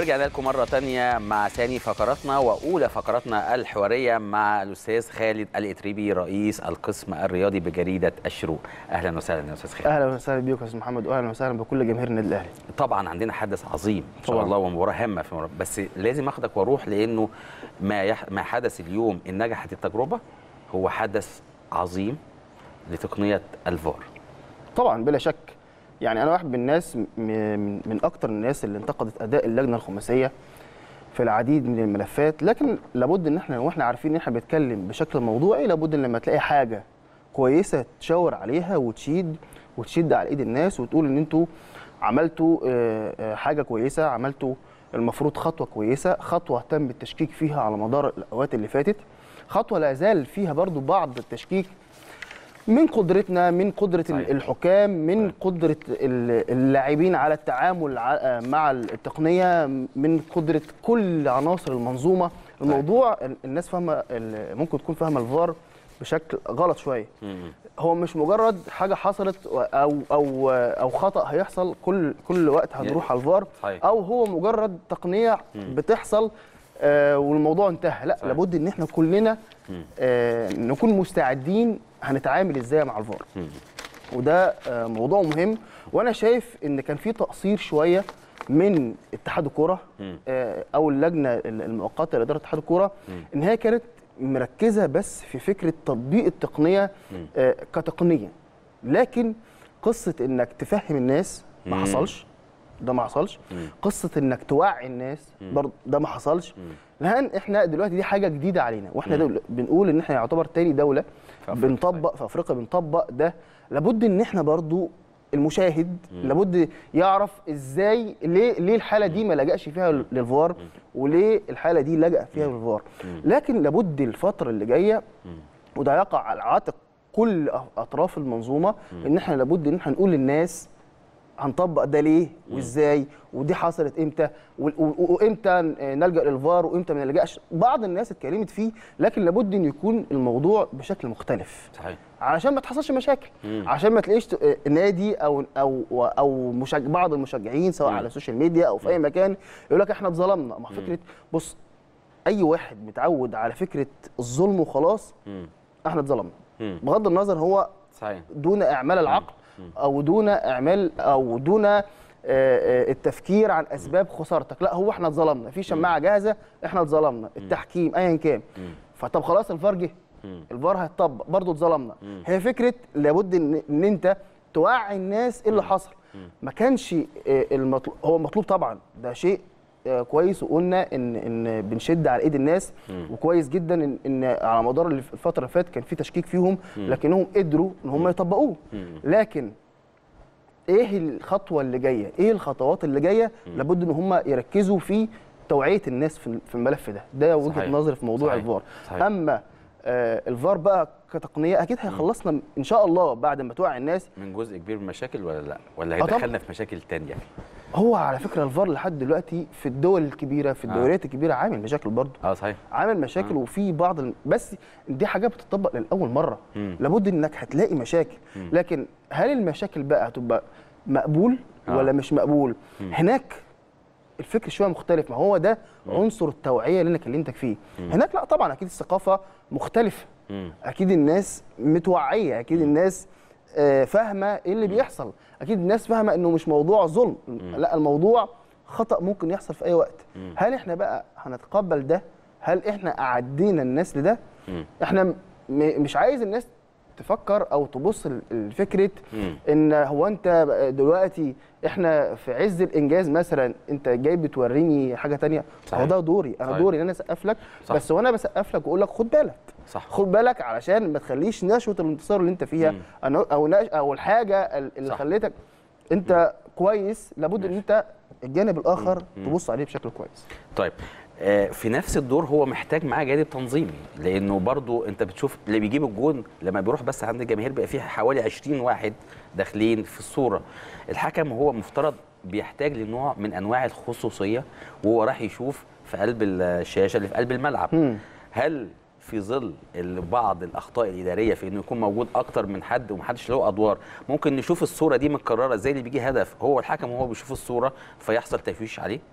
ورجعنا لكم مرة تانية مع ثاني فقراتنا وأولى فقراتنا الحوارية مع الأستاذ خالد الإتريبي رئيس القسم الرياضي بجريدة الشروق. أهلا وسهلا يا أستاذ خالد. أهلا وسهلا بيك يا أستاذ محمد، وأهلا وسهلا بكل جماهير النادي الأهلي. طبعا عندنا حدث عظيم إن شاء الله ومباراة هامة في مرة. بس لازم أخدك وأروح لأنه ما حدث اليوم إن نجحت التجربة هو حدث عظيم لتقنية الفار. طبعا بلا شك، يعني أنا واحد من الناس من أكتر الناس اللي انتقدت أداء اللجنة الخماسية في العديد من الملفات، لكن لابد إن إحنا وإحنا عارفين إن إحنا بنتكلم بشكل موضوعي، لابد إن لما تلاقي حاجة كويسة تشاور عليها وتشد على إيد الناس وتقول إن أنتوا عملتوا حاجة كويسة، عملتوا المفروض خطوة كويسة، خطوة تم التشكيك فيها على مدار الأوقات اللي فاتت، خطوة لا زال فيها برضو بعض التشكيك من قدرتنا، من قدرة الحكام، من قدرة اللاعبين على التعامل مع التقنية، من قدرة كل عناصر المنظومة. الموضوع الناس فاهمة، ممكن تكون فاهمة الفار بشكل غلط شوية. هو مش مجرد حاجة حصلت أو خطأ هيحصل كل وقت هنروح على الفار، أو هو مجرد تقنية بتحصل والموضوع انتهى. لا، لابد ان احنا كلنا نكون مستعدين هنتعامل ازاي مع الفار، وده موضوع مهم. وانا شايف ان كان في تقصير شويه من اتحاد الكوره او اللجنه المؤقته لاداره اتحاد الكوره، ان هي كانت مركزه بس في فكره تطبيق التقنيه كتقنيه، لكن قصه انك تفهم الناس ما حصلش. ده ما حصلش. قصه انك توعي الناس برضه ده ما حصلش. لان احنا دلوقتي دي حاجه جديده علينا، واحنا بنقول ان احنا يعتبر تاني دوله بنطبق في افريقيا بنطبق ده. لابد ان احنا برضه المشاهد لابد يعرف ازاي ليه الحاله دي ما لجأش فيها للفار، وليه الحاله دي لجأ فيها للفار. لكن لابد الفتره اللي جايه، وده يقع على عاتق كل اطراف المنظومه، ان احنا لابد ان احنا نقول للناس هنطبق ده ليه وازاي، ودي حصلت امتى، وامتى نلجأ للفار وامتى ما نلجأش. بعض الناس اتكلمت فيه، لكن لابد ان يكون الموضوع بشكل مختلف. صحيح. علشان ما تحصلش مشاكل، عشان ما تلاقيش نادي او بعض المشجعين سواء على السوشيال ميديا او في اي مكان يقول لك احنا اتظلمنا. ما فكره، بص، اي واحد متعود على فكره الظلم وخلاص احنا اتظلمنا، بغض النظر هو صحيح دون اعمال العقل او دون اعمال او دون التفكير عن اسباب خسارتك. لا، هو احنا اتظلمنا في شماعه جاهزه، احنا اتظلمنا التحكيم ايا كان. فطب خلاص الفار جه، الفار هيتطبق برضه اتظلمنا. هي فكره لابد ان انت توعي الناس ايه اللي حصل. ما كانش المطلوب، هو مطلوب طبعا، ده شيء كويس، وقلنا ان بنشد على ايد الناس، وكويس جدا ان على مدار الفتره اللي فاتت كان في تشكيك فيهم، لكنهم قدروا ان هم يطبقوه. لكن ايه الخطوه اللي جايه، ايه الخطوات اللي جايه؟ لابد ان هم يركزوا في توعيه الناس في الملف ده وجهه نظري في موضوع الفار. اما الفار بقى كتقنيه اكيد هيخلصنا ان شاء الله بعد ما توعي الناس من جزء كبير من المشاكل، ولا لا، ولا هيدخلنا في مشاكل ثانيه؟ هو على فكره الفار لحد دلوقتي في الدول الكبيره، في الدوريات الكبيره عامل مشاكل برضه. صحيح، عامل مشاكل. وفي بعض بس دي حاجات بتطبق لاول مره. لابد انك هتلاقي مشاكل، لكن هل المشاكل بقى هتبقى مقبول ولا مش مقبول؟ هناك الفكر شويه مختلف. ما هو ده عنصر التوعيه اللي انا كلمتك فيه. هناك لا طبعا، اكيد الثقافه مختلفه، اكيد الناس متوعيه، اكيد الناس فاهمه ايه اللي بيحصل، اكيد الناس فاهمه انه مش موضوع ظلم، لا، الموضوع خطأ ممكن يحصل في اي وقت. هل احنا بقى هنتقبل ده؟ هل احنا أعدينا الناس لده؟ احنا مش عايز الناس تفكر او تبص لفكره ان هو انت دلوقتي احنا في عز الانجاز مثلا انت جاي بتوريني حاجه ثانيه. هو ده دوري، انا دوري ان انا اسقف لك. بس وانا بسقف لك واقول لك خد بالك، خد بالك علشان ما تخليش نشوه الانتصار اللي انت فيها او الحاجه اللي خليتك انت كويس. لابد ان انت الجانب الاخر تبص عليه بشكل كويس. طيب، في نفس الدور هو محتاج معاه جانب تنظيمي، لانه برضو انت بتشوف اللي بيجيب الجون لما بيروح بس عند الجماهير بقى فيه حوالي 20 واحد داخلين في الصوره. الحكم هو مفترض بيحتاج لنوع من انواع الخصوصيه، وهو راح يشوف في قلب الشاشه اللي في قلب الملعب. هل في ظل بعض الاخطاء الاداريه في انه يكون موجود اكتر من حد ومحدش له ادوار، ممكن نشوف الصوره دي متكرره زي اللي بيجي هدف هو الحكم وهو بيشوف الصوره فيحصل تفويش عليه؟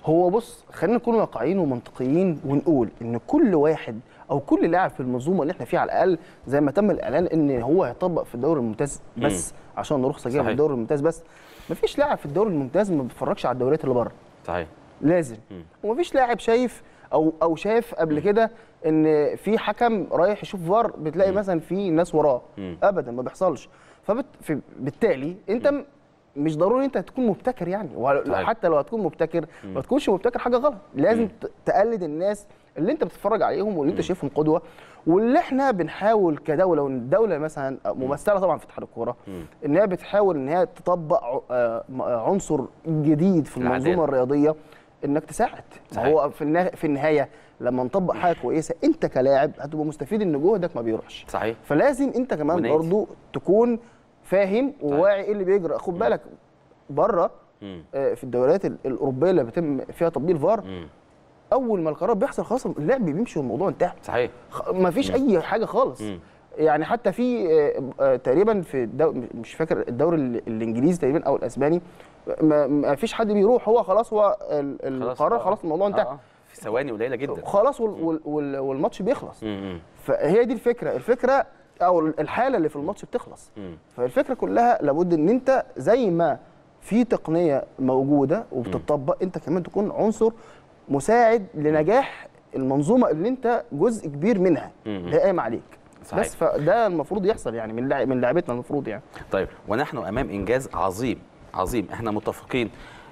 هو بص، خلينا نكون واقعيين ومنطقيين ونقول ان كل واحد او كل لاعب في المنظومه اللي احنا فيها على الاقل زي ما تم الاعلان ان هو هيطبق في الدوري الممتاز بس عشان رخصه جايه من الدوري الممتاز بس. مفيش لاعب في الدوري الممتاز ما بيتفرجش على الدوريات اللي بره. صحيح. لازم. ومفيش لاعب شايف او شاف قبل كده ان في حكم رايح يشوف فار بتلاقي مثلا في ناس وراه. ابدا ما بيحصلش. فبالتالي انت مش ضروري انت تكون مبتكر يعني، وحتى لو هتكون مبتكر ما تكونش مبتكر حاجه غلط. لازم تقلد الناس اللي انت بتتفرج عليهم واللي انت شايفهم قدوه، واللي احنا بنحاول كدوله، والدوله مثلا ممثله طبعا في اتحاد الكوره ان هي بتحاول ان هي تطبق عنصر جديد في المنظومه الرياضيه، انك تساعد. هو في النهايه لما نطبق حاجه كويسه انت كلاعب هتبقى مستفيد ان جهدك ما بيروحش. صحيح. فلازم انت كمان برضو تكون فاهم وواعي ايه اللي بيجرى. خد بالك بره في الدوريات الاوروبيه اللي بيتم فيها تطبيق الفار، اول ما القرار بيحصل خلاص اللعب بيمشي والموضوع انتهى. صحيح. ما فيش اي حاجه خالص. يعني حتى في تقريبا في مش فاكر الدوري الانجليزي تقريبا او الاسباني، ما فيش حد بيروح، هو خلاص هو القرار خلاص الموضوع انتهى في ثواني قليله جدا خلاص والماتش بيخلص. فهي دي الفكره او الحاله اللي في الماتش بتخلص. فالفكره كلها لابد ان انت زي ما في تقنيه موجوده وبتطبق انت كمان تكون عنصر مساعد لنجاح المنظومه اللي انت جزء كبير منها اللي قايم عليك. صحيح. بس فده المفروض يحصل يعني من لاعبتنا المفروض يعني. طيب ونحن امام انجاز عظيم عظيم، احنا متفقين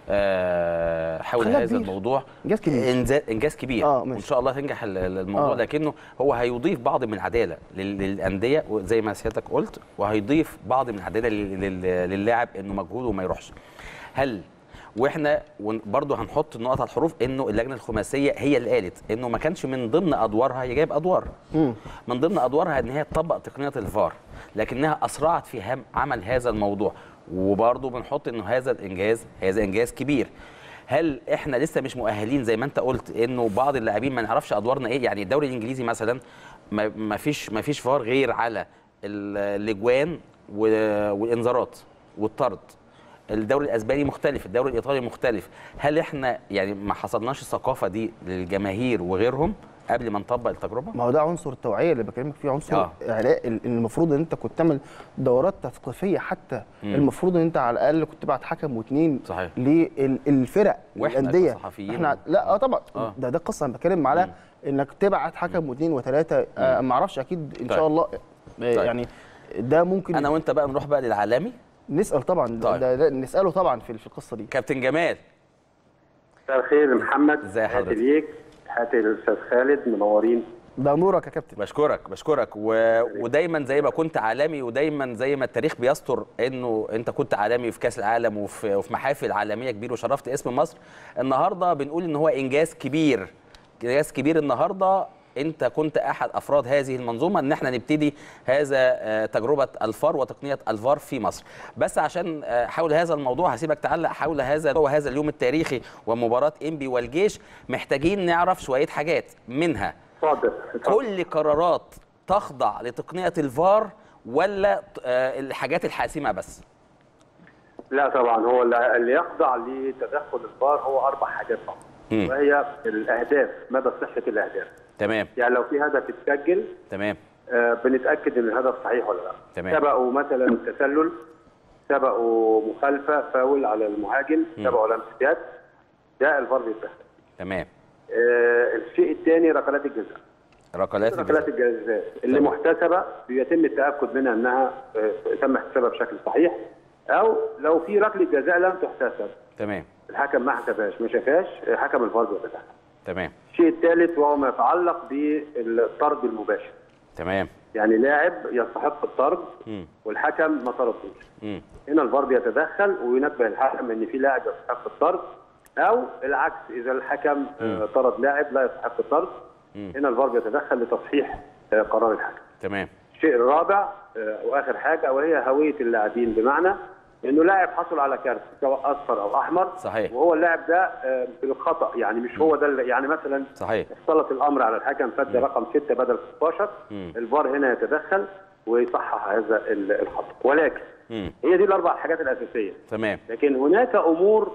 حول هذا كبير. الموضوع انجاز كبير وان شاء الله تنجح الموضوع لكنه هو هيضيف بعض من العداله للانديه زي ما سيادتك قلت، وهيضيف بعض من العداله للاعب انه مجهوده ما يروحش. هل واحنا برضه هنحط النقط على الحروف انه اللجنه الخماسيه هي اللي قالت انه ما كانش من ضمن ادوارها، هي جايب ادوار من ضمن ادوارها ان هي تطبق تقنيه الفار، لكنها اسرعت في عمل هذا الموضوع، وبرضه بنحط انه هذا انجاز كبير. هل احنا لسه مش مؤهلين زي ما انت قلت انه بعض اللاعبين ما نعرفش ادوارنا ايه؟ يعني الدوري الانجليزي مثلا ما فيش فار غير على الاجوان والانذارات والطرد. الدوري الاسباني مختلف، الدوري الايطالي مختلف. هل احنا يعني ما حصلناش الثقافه دي للجماهير وغيرهم قبل ما نطبق التجربه؟ ما هو ده عنصر التوعيه اللي بكلمك فيه، عنصر اعلاء. المفروض ان انت كنت تعمل دورات تثقيفيه حتى. المفروض ان انت على الاقل كنت تبعت حكم واثنين للفرق الانديه. احنا لا طبعا ده قصه انا بتكلم على انك تبعت حكم واثنين وثلاثه. ما اعرفش اكيد ان شاء الله يعني ده ممكن. انا وانت بقى نروح بقى للعالمي نسال طبعا. ده نساله طبعا في القصه دي. كابتن جمال مساء الخير يا محمد. ازي حضرتك؟ تحياتي ليك، تحياتي للاستاذ خالد، منورين. ده نورك يا كابتن. بشكرك ودايما زي ما كنت عالمي، ودايما زي ما التاريخ بيستر انه انت كنت عالمي في كاس العالم وفي محافل عالميه كبيره وشرفت اسم مصر. النهارده بنقول ان هو انجاز كبير النهارده. انت كنت احد افراد هذه المنظومه ان احنا نبتدي هذا تجربه الفار وتقنيه الفار في مصر. بس عشان حول هذا الموضوع هسيبك تعلق حول هذا اليوم التاريخي ومباراه انبي والجيش. محتاجين نعرف شويه حاجات منها. كل قرارات تخضع لتقنيه الفار ولا الحاجات الحاسمه بس؟ لا طبعا، هو اللي يخضع لتدخل الفار هو 4 حاجات طبعا، وهي الاهداف، مدى صحه الاهداف. تمام. يعني لو في هدف اتسجل تمام بنتاكد ان الهدف صحيح ولا لا. تمام. سبقوا مثلا تسلل، سبقوا مخالفه، فاول على المهاجم، سبقوا لمسه يد، ده الفار بيتدخل. تمام. الشيء الثاني ركلات الجزاء. ركلات الجزاء اللي محتسبه بيتم التاكد منها انها تم احتسابها بشكل صحيح، او لو في ركله جزاء لم تحتسب. تمام. الحكم ما حسبهاش، ما شافهاش، حكم الفار بيتدخل. تمام. الشيء الثالث وهو ما يتعلق بالطرد المباشر. تمام. يعني لاعب يستحق الطرد والحكم ما طردوش. هنا الفار بيتدخل وينبه الحكم ان في لاعب يستحق الطرد، او العكس اذا الحكم طرد لاعب لا يستحق الطرد. هنا الفار بيتدخل لتصحيح قرار الحكم. تمام. الشيء الرابع واخر حاجه وهي هويه اللاعبين، بمعنى انه لاعب حصل على كارت سواء اصفر او احمر. صحيح. وهو اللاعب ده بالخطا، يعني مش هو ده يعني مثلا صحيح اختلط الامر على الحكم فد رقم 6 بدل 16. الفار هنا يتدخل ويصحح هذا الخطا، ولكن هي دي ال4 حاجات الاساسيه. تمام. لكن هناك امور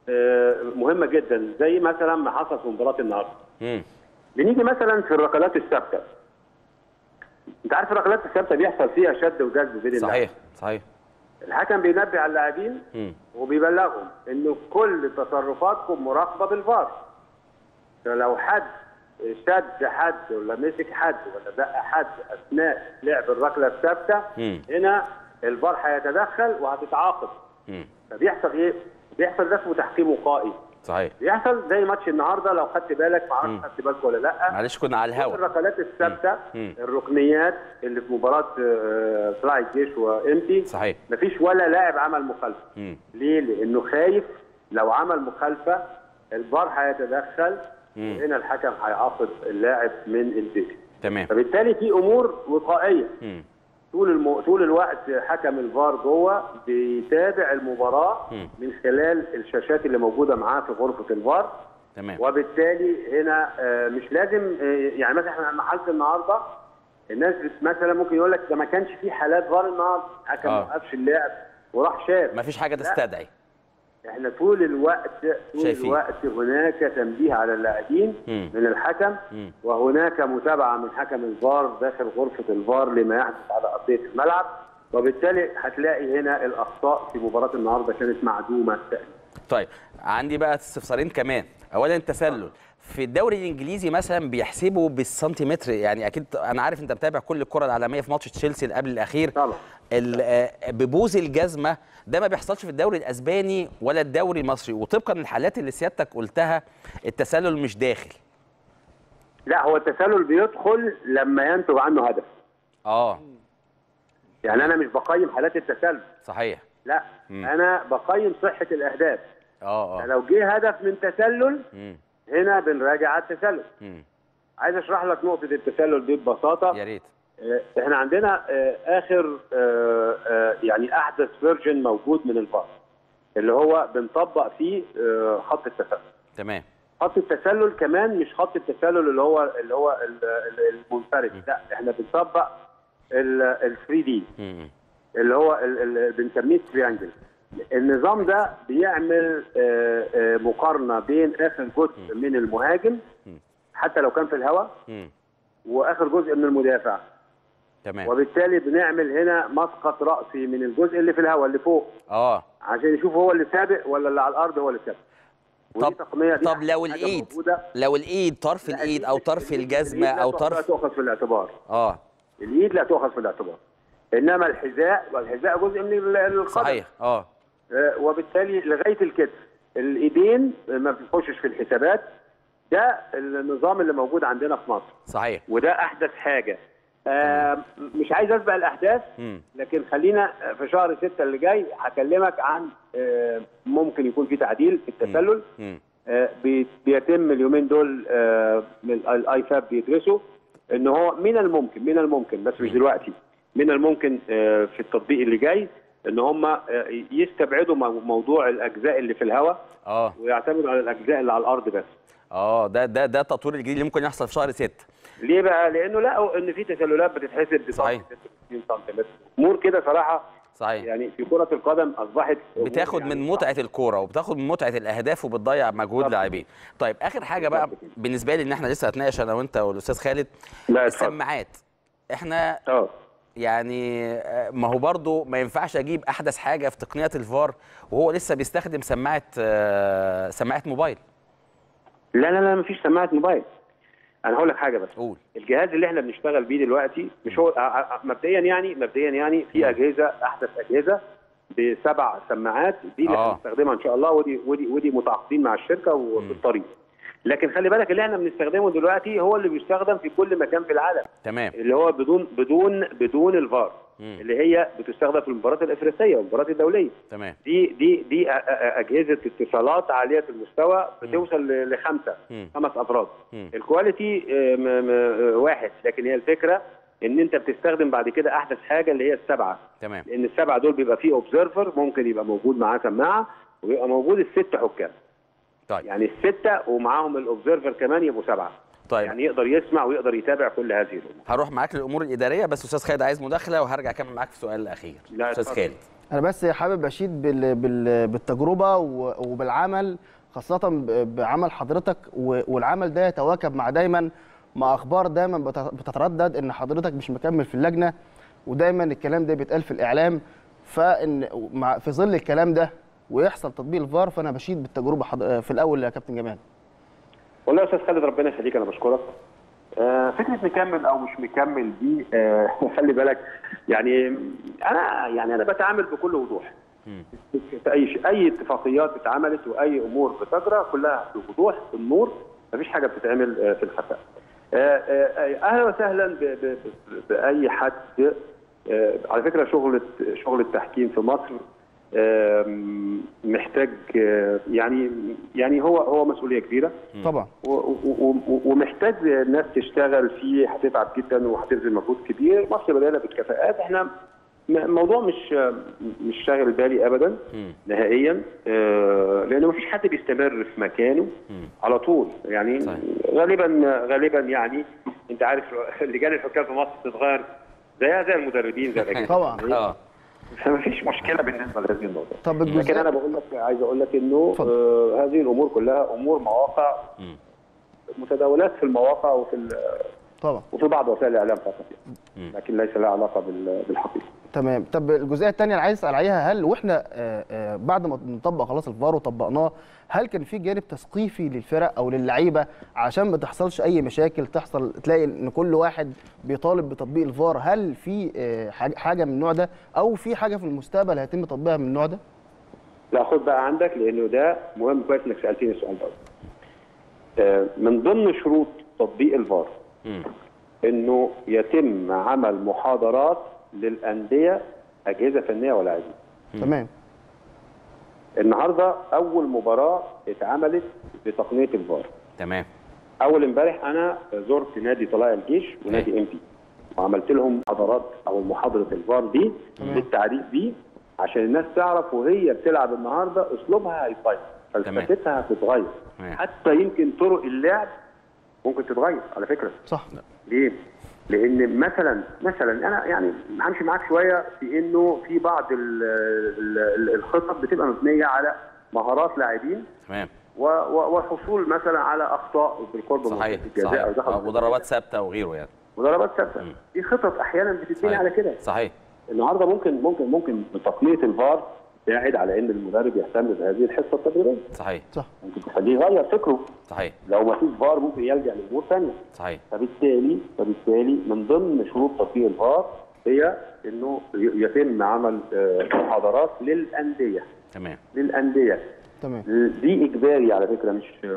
مهمه جدا، زي مثلا ما حصل في مباراه النهارده. بنيجي مثلا في الركلات الثابته. انت عارف الركلات الثابته بيحصل فيها شد وجذب بين اللاعبين. صحيح. الحكم بينبه على اللاعبين وبيبلغهم ان كل تصرفاتكم مراقبه بالفار. فلو حد شد حد ولا مسك حد ولا دق حد اثناء لعب الركله الثابته، هنا الفار هيتدخل وهتتعاقب. فبيحصل ايه؟ بيحصل ده اسمه تحكيم وقائي. صحيح. بيحصل زي ماتش النهارده لو خدت بالك، ما اعرفش خدت بالك ولا لا. معلش كنا على الهوا. الركلات الثابته، الركنيات اللي في مباراه طلائع الجيش وامتي، صحيح، مفيش ولا لاعب عمل مخالفه. ليه؟ لانه خايف لو عمل مخالفه الفار هيتدخل وهنا الحكم هيعاقب اللاعب من الفيديو. تمام. فبالتالي في امور وقائيه. طول الوقت حكم الفار جوه بيتابع المباراه من خلال الشاشات اللي موجوده معاه في غرفه الفار. تمام. وبالتالي هنا مش لازم يعني مثلا احنا لما حالة النهارده الناس مثلا ممكن يقول لك ده ما كانش في حالات فار النهارده، حكم ما وقفش اللاعب وراح شاف. ما فيش حاجه تستدعي. احنا طول الوقت هناك تنبيه على اللاعبين من الحكم، وهناك متابعه من حكم الفار داخل غرفه الفار لما يحدث على ارضيه الملعب. وبالتالي هتلاقي هنا الاخطاء في مباراه النهارده كانت معدومه. طيب عندي بقى استفسارين كمان. اولا التسلل في الدوري الانجليزي مثلا بيحسبوا بالسنتيمتر، يعني اكيد انا عارف انت متابع كل الكره العالميه في ماتش تشيلسي اللي قبل الاخير طبعا. ببوز الجزمه ده ما بيحصلش في الدوري الاسباني ولا الدوري المصري، وطبقا للحالات اللي سيادتك قلتها التسلل مش داخل. لا، هو التسلل بيدخل لما ينتج عنه هدف. يعني انا مش بقيم حالات التسلل. صحيح. لا، انا بقيم صحه الاهداف. لو جه هدف من تسلل هنا بنراجع على التسلل. عايز اشرح لك نقطه التسلل دي ببساطه. يا ريت. احنا عندنا اخر يعني احدث فيرجن موجود من الفار اللي هو بنطبق فيه خط التسلل. تمام. خط التسلل كمان مش خط التسلل اللي هو المنفرد، لا احنا بنطبق ال 3 دي اللي هو بنسميه تريانجل. النظام ده بيعمل مقارنه بين اخر جزء من المهاجم حتى لو كان في الهواء واخر جزء من المدافع. تمام. وبالتالي بنعمل هنا مسقط راسي من الجزء اللي في الهواء اللي فوق عشان يشوف هو اللي سابق ولا اللي على الارض هو اللي سابق. طب لو الايد طرف الايد او طرف الجزمه او طرف لا تؤخذ في الاعتبار. الايد لا تؤخذ في الاعتبار، انما الحذاء جزء من القدم. صحيح. وبالتالي لغايه الكتف الايدين ما بتخشش في الحسابات. ده النظام اللي موجود عندنا في مصر. صحيح. وده احدث حاجه. مش عايز اسبق الاحداث، لكن خلينا في شهر 6 اللي جاي هكلمك عن ممكن يكون في تعديل في التسلل. بيتم اليومين دول من الايفاب بيدرسوا ان هو من الممكن بس مش دلوقتي، من الممكن في التطبيق اللي جاي ان هم يستبعدوا موضوع الاجزاء اللي في الهواء ويعتمدوا على الاجزاء اللي على الارض بس. ده التطوير الجديد اللي ممكن يحصل في شهر 6. ليه بقى؟ لانه لقوا ان في تسللات بتتحسب ب 60 سم. امور كده صراحه. صحيح. يعني في كره القدم اصبحت بتاخد يعني من متعه الكوره وبتاخد من متعه الاهداف وبتضيع مجهود لاعبين. طيب اخر حاجه بقى بالنسبه لي ان احنا لسه هنتناقش انا وانت والاستاذ خالد. السماعات احنا يعني ما هو برضو ما ينفعش اجيب احدث حاجه في تقنيات الفار وهو لسه بيستخدم سماعه موبايل. لا مفيش سماعه موبايل. انا هقول لك حاجه بس. قول. الجهاز اللي احنا بنشتغل بيه دلوقتي مش هو مبدئيا يعني في اجهزه احدث اجهزه ب7 سماعات دي اللي هنستخدمها ان شاء الله، ودي متعاقدين مع الشركه وفي الطريق. لكن خلي بالك اللي احنا بنستخدمه دلوقتي هو اللي بيستخدم في كل مكان في العالم. تمام. اللي هو بدون الفار. اللي هي بتستخدم في المباريات الافريقيه والمباريات الدوليه. تمام. دي اجهزه اتصالات عاليه المستوى بتوصل خمس افراد. الكواليتي واحد، لكن هي الفكره ان انت بتستخدم بعد كده احدث حاجه اللي هي ال7. تمام. لان ال7 دول بيبقى فيه اوبزرفر ممكن يبقى موجود معاه سماعه ويبقى موجود ال6 حكام. طيب. يعني ال6 ومعاهم الاوبزرفر كمان يبقوا 7. طيب. يعني يقدر يسمع ويقدر يتابع كل هذه الامور. هروح معاك للامور الاداريه بس استاذ خالد عايز مداخله وهرجع اكمل معاك في السؤال الاخير. استاذ خالد انا بس حابب اشيد بالتجربه وبالعمل، خاصه بعمل حضرتك، والعمل ده يتواكب مع دايما مع اخبار دايما بتتردد ان حضرتك مش مكمل في اللجنه، ودايما الكلام ده بيتقال في الاعلام. فان في ظل الكلام ده ويحصل تطبيق الفار، فانا بشيد بالتجربه في الاول يا كابتن جمال. والله يا استاذ خالد ربنا يخليك، انا بشكرك. فكره مكمل او مش مكمل دي خلي بالك، يعني انا بتعامل بكل وضوح في اي اتفاقيات اتعملت واي امور بتجرى كلها بوضوح بالنور، مفيش حاجه بتتعمل في الخفاء. اهلا وسهلا باي حد. على فكره شغل التحكيم في مصر محتاج يعني هو مسؤوليه كبيره طبعا، ومحتاج ناس تشتغل فيه، هتتعب جدا وهتبذل مجهود كبير. مصر بدأنا بالكفاءات، احنا الموضوع مش شاغل بالي ابدا نهائيا، لان مفيش حد بيستمر في مكانه على طول. يعني صحيح. غالبا يعني انت عارف لجان الحكام في مصر بتتغير زي المدربين زي الاجانب طبعا. فما فيش مشكله بالنسبه لهذه النقطه. طب لكن انا عايز اقول لك انه هذه الامور كلها امور مواقع، متداولات في المواقع طبعا وفي بعض وسائل الاعلام فقط، لكن ليس لها علاقه بالحقيقه. تمام. طب الجزئيه الثانيه اللي عايز اسال عليها، هل واحنا بعد ما نطبق خلاص الفار وطبقناه، هل كان في جانب تثقيفي للفرق او للعيبه عشان ما تحصلش اي مشاكل تلاقي ان كل واحد بيطالب بتطبيق الفار؟ هل في حاجه من النوع ده، او في حاجه في المستقبل هيتم تطبيقها من النوع ده؟ لا، خد بقى عندك، لانه ده مهم. كويس انك سالتني السؤال ده. من ضمن شروط تطبيق الفار انه يتم عمل محاضرات للانديه، اجهزه فنيه ولاعبين. تمام. النهارده اول مباراه اتعملت بتقنيه الفار. تمام. اول امبارح انا زرت نادي طلائع الجيش ونادي ام بي، وعملت لهم محاضرات او محاضره الفار دي للتعريف بيه، عشان الناس تعرف وهي بتلعب النهارده اسلوبها هيتغير، فلسفتها هتتغير، حتى يمكن طرق اللعب ممكن تتغير على فكره. صح. ليه؟ لان مثلا انا يعني همشي معاك شويه في انه في بعض الخطط بتبقى مبنيه على مهارات لاعبين. تمام. والحصول مثلا على اخطاء بالقرب من الجزاء وضربات ثابته وغيره يعني. وضربات ثابته دي خطط احيانا بتتبني على كده. صحيح. النهارده ممكن بتقنيه الفار تساعد على ان المدرب يهتم بهذه الحصه التدريبيه. صحيح. صح. ممكن تخليه يغير فكره. صحيح. لو ما فيش فار ممكن يلجا لامور ثانيه. صحيح. فبالتالي من ضمن شروط تطبيق الفار هي انه يتم عمل محاضرات للانديه. تمام. للانديه. تمام. دي اجباري على فكره،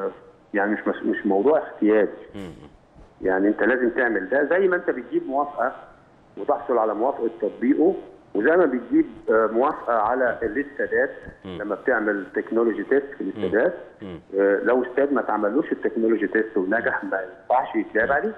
مش موضوع اختياري. يعني انت لازم تعمل ده، زي ما انت بتجيب موافقه وتحصل على موافقه تطبيقه، وزي ما بتجيب موافقه على الاستادات لما بتعمل تكنولوجي تيست في الاستادات. لو استاد ما تعملوش التكنولوجي تيست ونجح ما ينفعش يتلعب عليه.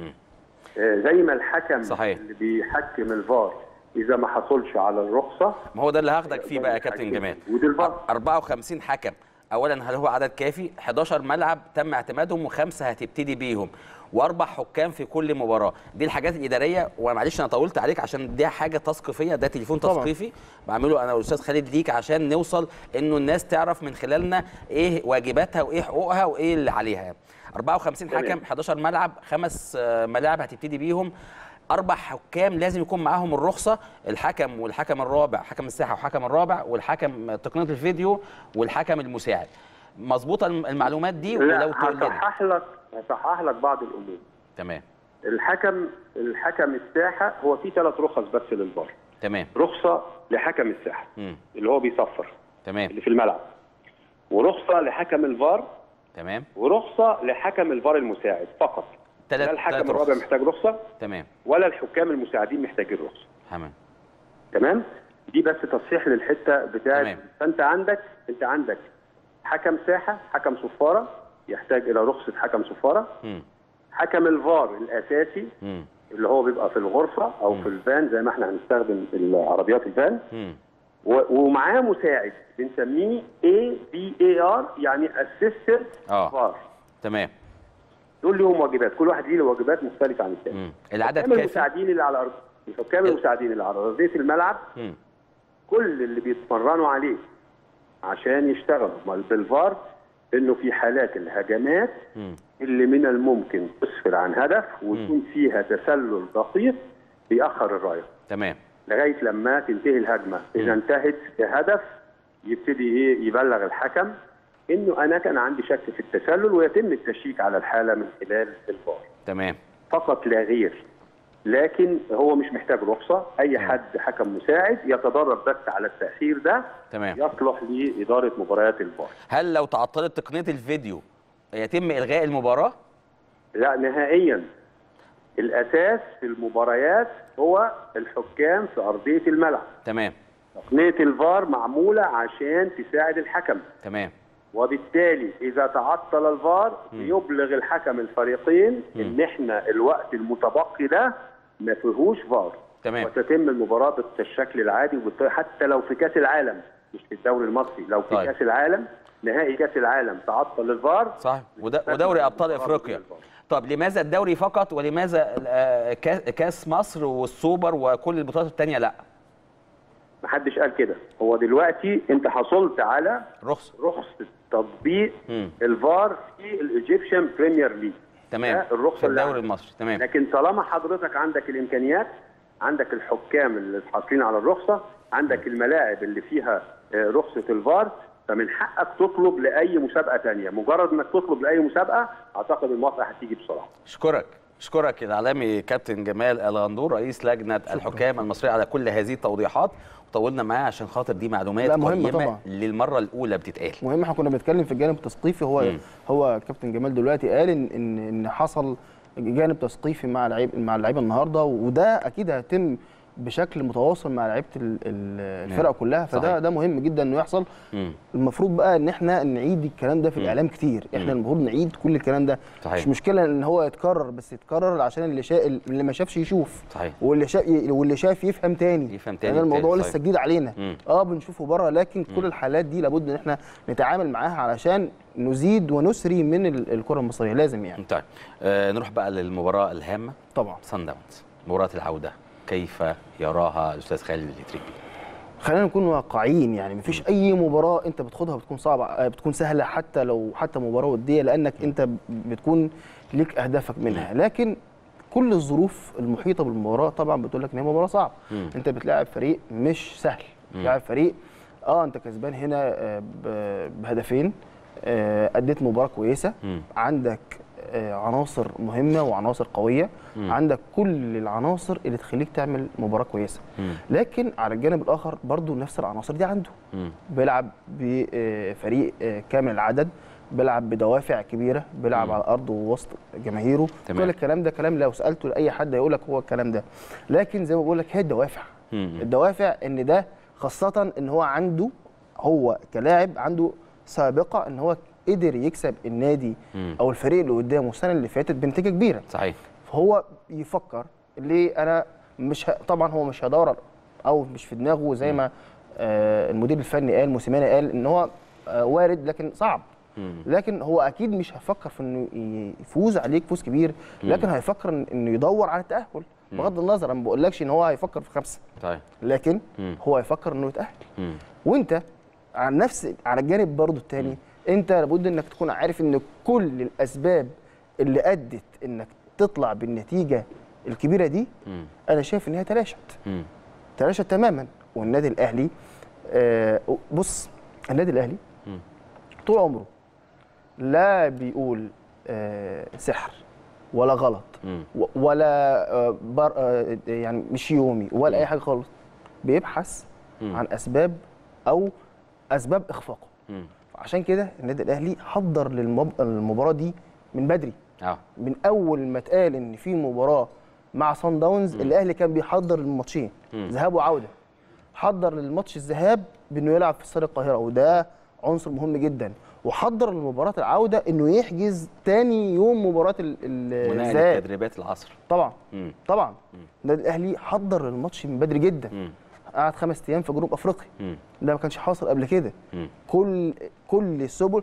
زي ما الحكم صحيح. اللي بيحكم الفار اذا ما حصلش على الرخصه، ما هو ده اللي هاخدك فيه بقى يا كابتن جمال. 54 حكم، اولا هل هو عدد كافي؟ 11 ملعب تم اعتمادهم و5 هتبتدي بيهم، و4 حكام في كل مباراه. دي الحاجات الاداريه، ومعلش انا طولت عليك عشان دي حاجه تثقيفيه، ده تليفون تثقيفي بعمله انا والاستاذ خالد ليك عشان نوصل انه الناس تعرف من خلالنا ايه واجباتها وايه حقوقها وايه اللي عليها. 54 حكم، 11 ملعب، 5 ملاعب هتبتدي بيهم، 4 حكام لازم يكون معاهم الرخصه، الحكم والحكم الرابع، حكم الساحه وحكم الرابع، والحكم تقنيه الفيديو، والحكم المساعد. مظبوطه المعلومات دي؟ ولو تقول لنا هصحح لك بعض الامور. تمام. الحكم الساحه هو في 3 رخص بس للفار. تمام. رخصه لحكم الساحه اللي هو بيصفر. تمام. اللي في الملعب. ورخصه لحكم الفار. تمام. ورخصه لحكم الفار المساعد فقط. لا الحكم الرابع محتاج رخصه. تمام. ولا الحكام المساعدين محتاجين رخصه. تمام. دي بس تصحيح للحته بتاعت. فانت عندك حكم ساحه، حكم صفاره يحتاج الى رخصه حكم صفاره. حكم الفار الاساسي اللي هو بيبقى في الغرفه او في الفان، زي ما احنا هنستخدم العربيات الفان. ومعاه مساعد بنسميه AVAR، يعني اسيستنت فار. تمام. دول لهم واجبات، كل واحد ليه واجبات مختلفه عن الثاني. العدد كافي. الحكام المساعدين اللي على ارضيه الملعب كل اللي بيتمرنوا عليه عشان يشتغلوا بالفار انه في حالات الهجمات اللي من الممكن تسفر عن هدف ويكون فيها تسلل بسيط بيأخر الرايه. تمام. لغايه لما تنتهي الهجمه، اذا انتهت بهدف يبتدي يبلغ الحكم انه انا كان عندي شك في التسلل ويتم التشيك على الحاله من خلال الفار. تمام. فقط لا غير. لكن هو مش محتاج رخصه، اي حد حكم مساعد يتدرب بس على التاخير ده. تمام. يصلح لاداره مباريات الفار. هل لو تعطلت تقنيه الفيديو يتم الغاء المباراه؟ لا نهائيا. الاساس في المباريات هو الحكام في ارضيه الملعب. تمام. تقنيه الفار معموله عشان تساعد الحكم. تمام. وبالتالي اذا تعطل الفار يبلغ الحكم الفريقين ان احنا الوقت المتبقي ده ما فيهوش فار. تمام. وتتم المباراه بالشكل العادي، حتى لو في كاس العالم مش في الدوري المصري، لو في كاس العالم نهائي كاس العالم تعطل الفار. صح. ودوري ابطال افريقيا. طب لماذا الدوري فقط ولماذا كاس مصر والسوبر وكل البطولات الثانيه لا؟ محدش قال كده. هو دلوقتي انت حصلت على رخصه تطبيق الفار في الايجيبشن بريمير ليج. تمام. الرخصه في الدوري المصري. تمام. لكن طالما حضرتك عندك الامكانيات، عندك الحكام اللي حاصلين على الرخصه، عندك الملاعب اللي فيها رخصه الفار، فمن حقك تطلب لاي مسابقه ثانيه. مجرد انك تطلب لاي مسابقه اعتقد الموافقه هتيجي بسرعه. اشكرك الاعلامي كابتن جمال الغندور رئيس لجنه الحكام المصريه على كل هذه التوضيحات، وطولنا معاه عشان خاطر دي معلومات قيمه للمره الاولى بتتقال. مهم. احنا كنا بنتكلم في الجانب التثقيفي. هو كابتن جمال دلوقتي قال ان حصل جانب تثقيفي مع اللعيبه النهارده، وده اكيد هيتم بشكل متواصل مع لعيبه الفرق كلها. فده مهم جدا انه يحصل. المفروض بقى ان احنا نعيد الكلام ده في الاعلام كتير. احنا المفروض نعيد كل الكلام ده. صحيح. مش مشكله ان هو يتكرر، بس يتكرر عشان اللي ما شافش يشوف. صحيح. واللي شاف يفهم تاني. يعني الموضوع لسه جديد علينا. بنشوفه بره، لكن كل الحالات دي لابد ان احنا نتعامل معاها علشان نزيد ونسري من الكره المصريه. لازم يعني. طيب نروح بقى للمباراه الهامه طبعا، صن داونز، مباراه العوده، كيف يراها الاستاذ خالد الاتريبي؟ خلينا نكون واقعيين. يعني مفيش اي مباراه انت بتاخدها بتكون صعبه، بتكون سهله، حتى مباراه وديه، لانك انت بتكون ليك اهدافك منها. لكن كل الظروف المحيطه بالمباراه طبعا بتقول لك ان هي مباراه صعبه. انت بتلاعب فريق مش سهل، بتلاعب فريق انت كسبان هنا بهدفين، اديت مباراه كويسه، عندك عناصر مهمه وعناصر قويه، عندك كل العناصر اللي تخليك تعمل مباراه كويسه. لكن على الجانب الاخر برضو نفس العناصر دي عنده. بيلعب بفريق كامل العدد، بيلعب بدوافع كبيره، بيلعب على الارض ووسط جماهيره. كل الكلام ده كلام لو سالته لاي حد هيقول لك هو الكلام ده. لكن زي ما بقول لك هي الدوافع. الدوافع ان ده خاصه ان هو عنده، هو كلاعب عنده سابقه ان هو قدر يكسب النادي او الفريق اللي قدامه السنه اللي فاتت بنتيجه كبيره. صحيح. فهو يفكر ليه انا مش طبعا هو مش هيدور او مش في دماغه زي ما المدير الفني قال، موسيماني قال ان هو وارد لكن صعب. لكن هو اكيد مش هيفكر في انه يفوز عليك فوز كبير، لكن هيفكر انه يدور على التاهل. بغض النظر انا ما بقولكش ان هو هيفكر في 5. طيب. لكن هو هيفكر انه يتاهل. وانت على الجانب برضو الثاني انت لابد انك تكون عارف ان كل الاسباب اللي ادت انك تطلع بالنتيجه الكبيره دي انا شايف ان هي تلاشت تماما. والنادي الاهلي بص، النادي الاهلي طول عمره لا بيقول سحر ولا غلط ولا يعني مش يومي ولا اي حاجه خالص. بيبحث عن اسباب او اسباب اخفاقه. عشان كده النادي الاهلي حضر للمباراه دي من بدري. من اول ما اتقال ان في مباراه مع صن داونز الاهلي كان بيحضر الماتشين ذهاب وعوده. حضر للماتش الذهاب بانه يلعب في استاد القاهره، وده عنصر مهم جدا. وحضر لمباراه العوده انه يحجز تاني يوم مباراه الذهاب تدريبات العصر. طبعا النادي الاهلي حضر الماتش من بدري جدا. قعد 5 ايام في جنوب افريقيا. ده ما كانش حاصل قبل كده. كل السبل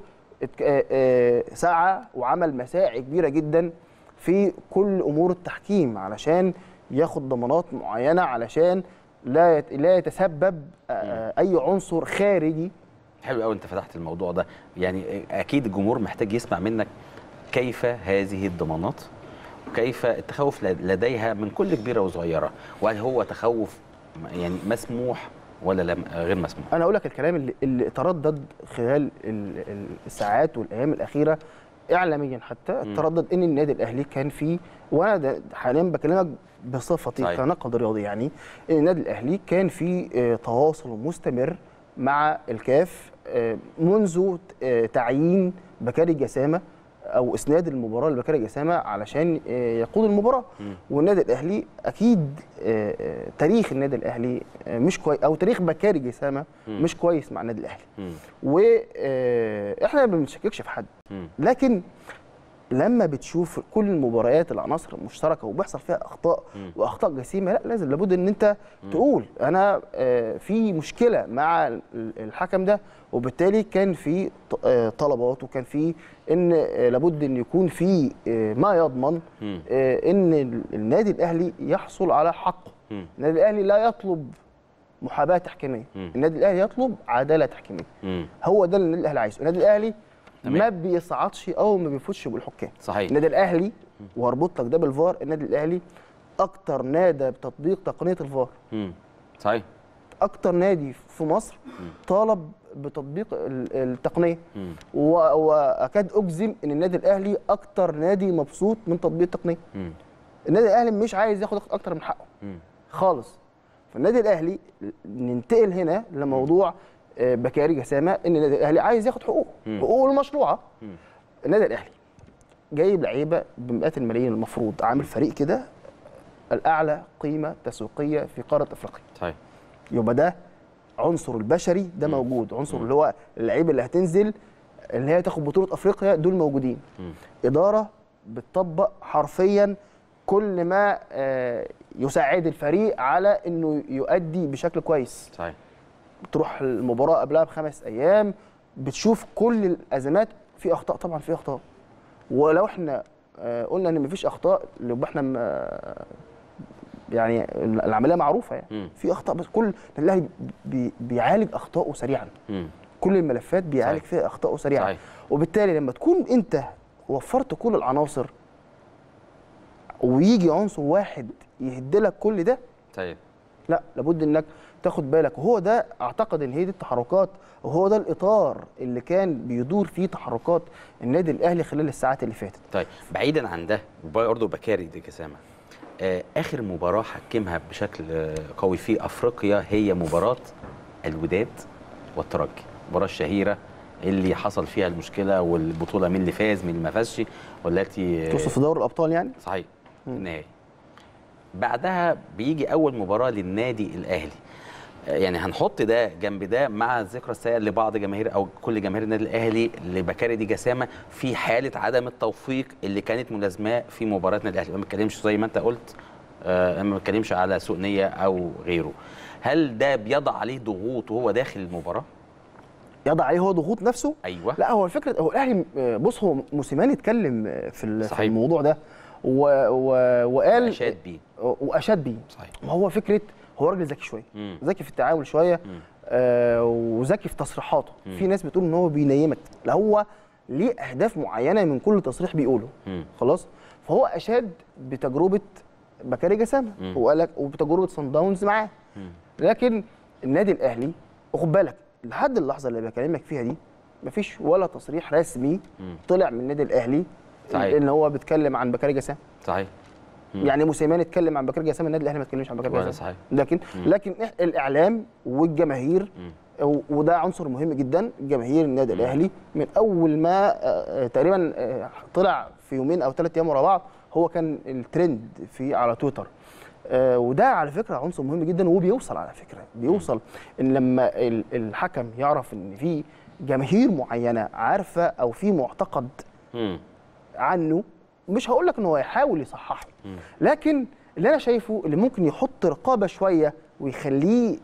سعى وعمل مساعي كبيره جدا في كل امور التحكيم علشان ياخد ضمانات معينه، علشان لا يتسبب اي عنصر خارجي. حلو قوي انت فتحت الموضوع ده. يعني اكيد الجمهور محتاج يسمع منك كيف هذه الضمانات وكيف التخوف لديها من كل كبيره وصغيره، وهل هو تخوف يعني مسموح ولا غير مسموح؟ انا اقول لك الكلام اللي تردد خلال الساعات والايام الاخيره اعلاميا حتى تردد ان النادي الاهلي كان فيه، وانا حاليا بكلمك بصفتي كناقد رياضي، يعني ان النادي الاهلي كان فيه تواصل مستمر مع الكاف منذ تعيين بكاري جسامه او اسناد المباراه لبكاري جسامه علشان يقود المباراه. والنادي الاهلي اكيد تاريخ النادي الاهلي مش كويس، او تاريخ بكاري جسامه مش كويس مع النادي الاهلي. واحنا ما بنشككش في حد، لكن لما بتشوف كل المباريات العناصر المشتركه وبيحصل فيها اخطاء واخطاء جسيمه، لا لازم لابد ان انت تقول انا في مشكله مع الحكم ده، وبالتالي كان في طلبات وكان في ان لابد ان يكون في ما يضمن ان النادي الاهلي يحصل على حقه. النادي الاهلي لا يطلب محاباه تحكيميه، النادي الاهلي يطلب عداله تحكيميه. هو ده اللي النادي الاهلي عايزه. النادي الاهلي ما بيصعدش او ما بيفوتش بالحكام. صحيح. النادي الاهلي، واربط لك ده بالفار، النادي الاهلي اكتر نادي بتطبيق تقنيه الفار. صحيح. اكتر نادي في مصر طالب بتطبيق التقنيه، واكاد اجزم ان النادي الاهلي اكتر نادي مبسوط من تطبيق التقنيه. النادي الاهلي مش عايز ياخد اكتر من حقه خالص. فالنادي الاهلي ننتقل هنا لموضوع بكاري جسامه، ان النادي الاهلي عايز ياخد حقوقه المشروعه. النادي الاهلي جايب لعيبه بمئات الملايين، المفروض عامل فريق كده الاعلى قيمه تسويقيه في قاره افريقيا. صحيح. يبقى ده عنصر البشري ده موجود، عنصر اللي هو اللعيبه اللي هتنزل اللي هي تاخد بطوله افريقيا دول موجودين. اداره بتطبق حرفيا كل ما يساعد الفريق على انه يؤدي بشكل كويس. صحيح. بتروح المباراه قبلها ب5 ايام، بتشوف كل الازمات. في اخطاء طبعا، في اخطاء، ولو احنا قلنا ان مفيش اخطاء يبقى احنا يعني العمليه معروفه يعني. في اخطاء، بس كل الاهلي بيعالج اخطائه سريعا. كل الملفات بيعالج فيها اخطائه سريعا. صحيح. وبالتالي لما تكون انت وفرت كل العناصر ويجي عنصر واحد يهدلك كل ده، طيب لا لابد انك تاخد بالك. وهو ده اعتقد ان هي دي التحركات، وهو ده الاطار اللي كان بيدور فيه تحركات النادي الاهلي خلال الساعات اللي فاتت. طيب بعيدا عن ده برضه بكاري جسامه، اخر مباراه حكمها بشكل قوي في افريقيا هي مباراه الوداد والترجي، المباراه الشهيره اللي حصل فيها المشكله والبطوله مين اللي فاز مين اللي ما فازش، والتي توصل في دوري الابطال يعني. صحيح. النهائي. بعدها بيجي اول مباراه للنادي الاهلي. يعني هنحط ده جنب ده مع الذكرى السيئه لبعض جماهير او كل جماهير النادي الاهلي لبكاري جسامه في حاله عدم التوفيق اللي كانت ملازماه في مباراه النادي الاهلي. ما بنتكلمش زي ما انت قلت، ما بنتكلمش على سوء نيه او غيره. هل ده بيضع عليه ضغوط وهو داخل المباراه؟ يضع عليه هو ضغوط نفسه؟ ايوه. لا هو الفكره، هو الاهلي بص، هو موسيماني اتكلم في الموضوع ده وقال اشاد بيه صحيح. ما هو فكره، هو راجل ذكي شويه، ذكي في التعامل شويه، وذكي في تصريحاته. في ناس بتقول ان هو بينيمك، لا هو ليه اهداف معينه من كل تصريح بيقوله. خلاص. فهو اشاد بتجربه بكاري جسامه وقال لك وبتجربه صن داونز معاه. لكن النادي الاهلي خد بالك لحد اللحظه اللي بكلمك فيها دي مفيش ولا تصريح رسمي طلع من النادي الاهلي ان هو بيتكلم عن بكاري جسامه. صحيح. يعني موسيماني اتكلم عن بكاري جسامه، النادي الاهلي ما اتكلمش عن بكاري جسامه. صحيح. لكن الاعلام والجماهير، وده عنصر مهم جدا. جماهير النادي الاهلي من اول ما تقريبا طلع في يومين او 3 ايام ورا بعض، هو كان الترند على تويتر. وده على فكره عنصر مهم جدا، وبيوصل على فكره بيوصل ان لما الحكم يعرف ان في جماهير معينه عارفه او في معتقد عنه، مش هقول لك ان هو يحاول يصححه، لكن اللي انا شايفه اللي ممكن يحط رقابه شويه ويخليه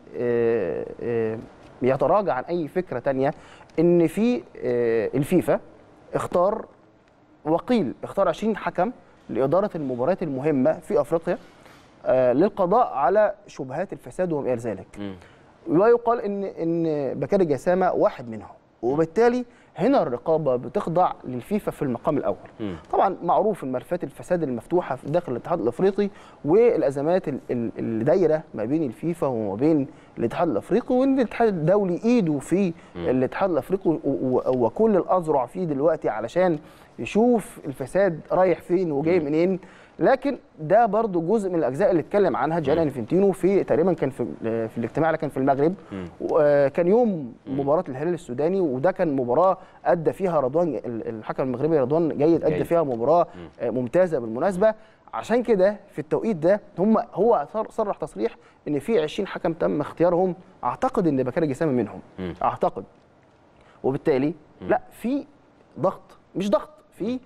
يتراجع عن اي فكره تانية، ان في الفيفا اختار 20 حكم لاداره المباريات المهمه في افريقيا للقضاء على شبهات الفساد وما الى ذلك. ويقال ان بكاري جسامه واحد منهم، وبالتالي هنا الرقابه بتخضع للفيفا في المقام الاول. طبعا معروف الملفات الفساد المفتوحه في داخل الاتحاد الافريقي والازمات اللي دايره ما بين الفيفا وما بين الاتحاد الافريقي، وان الاتحاد الدولي ايده في الاتحاد الافريقي وكل الاذرع فيه دلوقتي علشان يشوف الفساد رايح فين وجاي منين. لكن ده برضو جزء من الاجزاء اللي اتكلم عنها جياني انفنتينو في تقريبا كان في الاجتماع اللي كان في المغرب، وكان يوم مباراه الهلال السوداني، وده كان مباراه ادى فيها رضوان الحكم المغربي رضوان جيد، ادى فيها مباراه ممتازه بالمناسبه. عشان كده في التوقيت ده هو صرح تصريح ان في 20 حكم تم اختيارهم، اعتقد ان بكاري جسامه منهم اعتقد. وبالتالي لا في ضغط، مش ضغط، في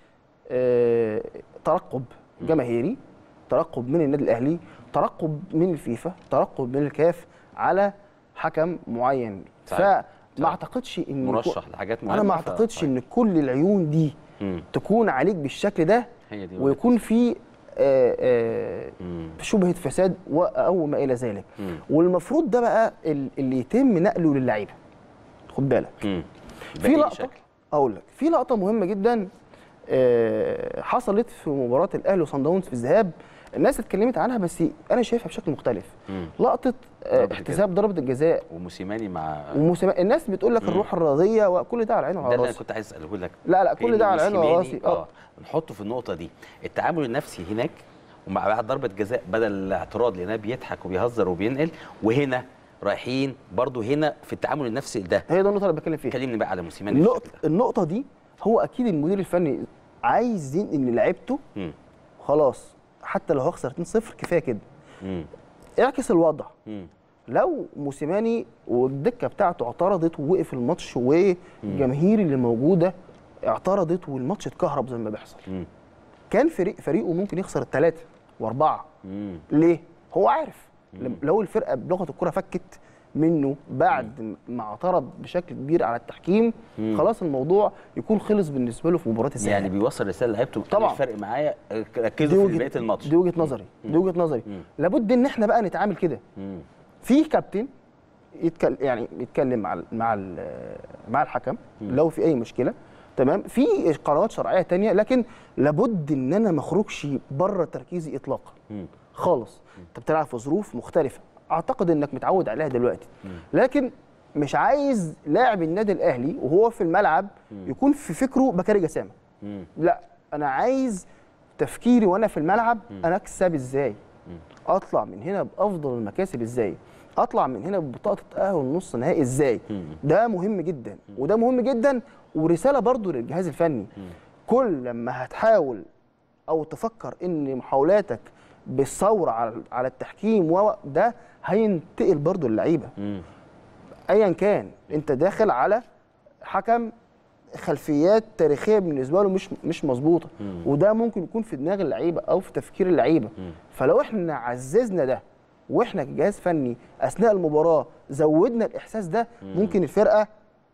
ترقب جماهيري، ترقب من النادي الاهلي، ترقب من الفيفا، ترقب من الكاف على حكم معين. فما اعتقدش ان مرشح لحاجات مهمه. انا ما اعتقدش ان كل العيون دي تكون عليك بالشكل ده ويكون في شبهه فساد او ما الى ذلك. والمفروض ده بقى اللي يتم نقله للعيبه. خد بالك في لقطه اقول لك، في لقطه مهمه جدا حصلت في مباراه الاهلي وصن داونز في الذهاب، الناس اتكلمت عنها بس انا شايفها بشكل مختلف. لقطه احتساب ضربه الجزاء وموسيماني مع الناس بتقول لك الروح الرياضيه وكل ده على عيني وعلى راسي. ده اللي كنت عايز اساله لك. لا كل ده على عيني وعلى راسي. نحطه في النقطه دي، التعامل النفسي هناك ومع بعد ضربه جزاء بدل الاعتراض لانه بيضحك وبيهزر وبينقل، وهنا رايحين برضو هنا في التعامل النفسي ده. هي ده النقطه اللي بتكلم فيها. كلمني بقى على موسيماني. النقطه دي هو اكيد المدير الفني عايز ان لعيبته خلاص حتى لو هخسر 2-0 كفايه كده. اعكس الوضع. لو موسيماني والدكه بتاعته اعترضت ووقف الماتش والجماهير اللي موجوده اعترضت والماتش اتكهرب زي ما بيحصل، كان فريقه ممكن يخسر 3 و4. ليه؟ هو عارف لو الفرقه بلغه الكره فكت منه بعد ما اعترض بشكل كبير على التحكيم، خلاص الموضوع يكون خلص بالنسبه له في مباراه الذهاب. يعني بيوصل رساله لعيبته طبعا الفرق معايا، ركزوا في بقيه الماتش. دي وجهه نظري. دي وجهه نظري. لابد ان احنا بقى نتعامل كده. في كابتن يتكلم مع الحكم لو في اي مشكله، تمام، في قرارات شرعيه ثانيه، لكن لابد ان انا ما اخرجش بره تركيزي اطلاقا خالص. انت بتلعب في ظروف مختلفه اعتقد انك متعود عليها دلوقتي، لكن مش عايز لاعب النادي الاهلي وهو في الملعب يكون في فكره بكاري جسامه. لا، انا عايز تفكيري وانا في الملعب انا اكسب ازاي، اطلع من هنا بافضل المكاسب ازاي، اطلع من هنا ببطاقه التاهل نص نهائي ازاي. ده مهم جدا، وده مهم جدا، ورساله برضو للجهاز الفني. كل لما هتحاول او تفكر ان محاولاتك بالثوره على التحكيم ده هينتقل برضو اللعيبه ايا كان. انت داخل على حكم خلفيات تاريخيه بالنسبه له مش مظبوطه، وده ممكن يكون في دماغ اللعيبه او في تفكير اللعيبه. فلو احنا عززنا ده واحنا كجهاز فني اثناء المباراه زودنا الاحساس ده، ممكن الفرقه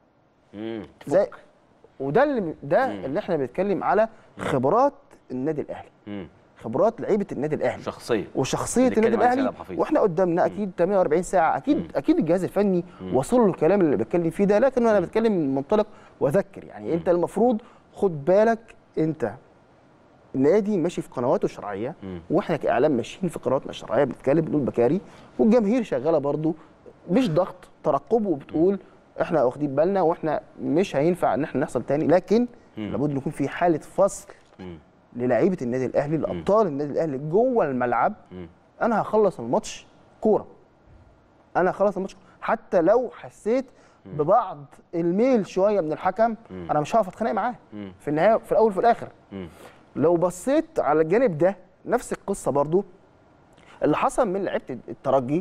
زي وده اللي احنا بنتكلم على خبرات النادي الاهلي، خبرات لعيبه النادي الاهلي، وشخصيه النادي الاهلي. واحنا قدامنا اكيد 48 ساعه، اكيد الجهاز الفني وصل له الكلام اللي بتكلم فيه ده، لكن انا بتكلم من منطلق واذكر. يعني انت المفروض خد بالك، انت النادي ماشي في قنواته الشرعيه، واحنا كاعلام ماشيين في قنواتنا الشرعيه، بنتكلم بنقول بكاري، والجماهير شغاله برضو، مش ضغط، ترقبه وبتقول احنا واخدين بالنا واحنا مش هينفع ان احنا نحصل تاني، لكن لابد يكون في حاله فصل للاعيبه النادي الاهلي، لابطال النادي الاهلي جوه الملعب. انا هخلص الماتش كوره، انا هخلص الماتش حتى لو حسيت ببعض الميل شويه من الحكم، انا مش هقف اتخانق معاه في النهايه، في الاول وفي الاخر. لو بصيت على الجانب ده نفس القصه برضو اللي حصل من لعيبه الترجي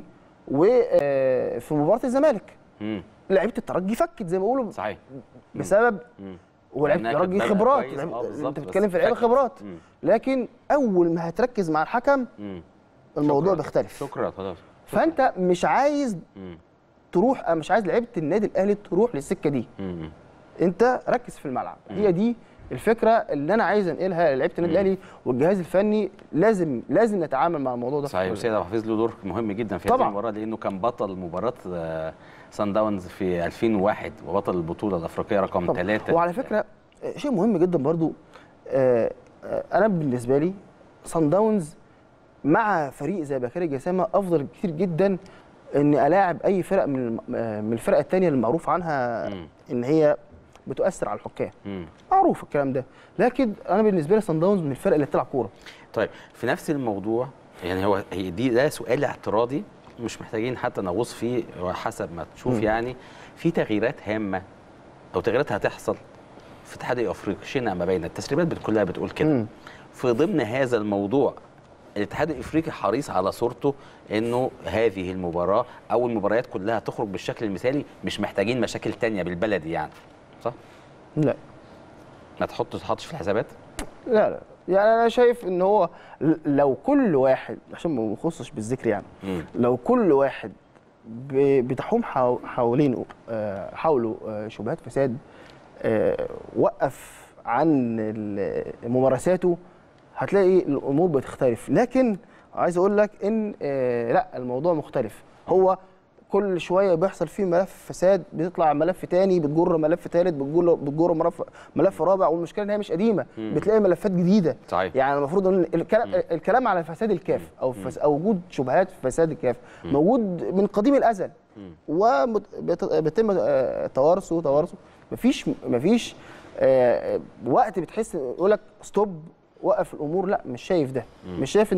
وفي مباراه الزمالك. لعيبه الترجي فكت زي ما بيقولوا، صحيح، بسبب ولعيبه الترجي خبرات، انت بتتكلم في لعيبه خبرات، لكن اول ما هتركز مع الحكم الموضوع بيختلف. شكرا خلاص. فانت مش عايز تروح، مش عايز لعيبه النادي الاهلي تروح للسكه دي. انت ركز في الملعب، هي دي الفكره اللي انا عايز انقلها لعيبه النادي الاهلي والجهاز الفني، لازم نتعامل مع الموضوع ده. صحيح. وسيد عبد الحفيظ له دور مهم جدا في هذه المباراه، لانه كان بطل مباراه سان داونز في 2001 وبطل البطوله الافريقيه رقم 3. وعلى فكره شيء مهم جدا برضو، انا بالنسبه لي سان داونز مع فريق زي بكاري جسامه افضل كتير جدا ان الاعب اي فرق من الفرق الثانيه المعروف عنها ان هي بتؤثر على الحكام. معروف الكلام ده، لكن انا بالنسبه لي سان داونز من الفرق اللي بتلعب كوره. طيب في نفس الموضوع، يعني ده سؤال اعتراضي مش محتاجين حتى نغوص فيه، حسب ما تشوف. يعني في تغييرات هامه او تغييرات هتحصل في الاتحاد الافريقي، شئنا ما بين التسريبات كلها بتقول كده. في ضمن هذا الموضوع الاتحاد الافريقي حريص على صورته انه هذه المباراه او المباريات كلها تخرج بالشكل المثالي، مش محتاجين مشاكل تانية بالبلدي، يعني صح؟ لا ما تحطش في الحسابات؟ لا يعني انا شايف ان هو لو كل واحد، عشان ما نخصش بالذكر يعني، لو كل واحد بتحوم حوالينه حوله شبهات فساد، وقف عن ممارساته، هتلاقي الامور بتختلف. لكن عايز اقول لك ان لا، الموضوع مختلف. هو كل شويه بيحصل فيه ملف فساد، بيطلع ملف تاني، بتجر ملف ثالث، بتجر ملف رابع، والمشكله ان هي مش قديمه، بتلاقي ملفات جديده. صحيح. يعني المفروض ان الكلام على فساد الكاف او وجود شبهات في فساد الكاف موجود من قديم الازل، وبيتم توارثه. مفيش وقت بتحس يقول لك ستوب، وقف الامور. لا، مش شايف ده. مش شايف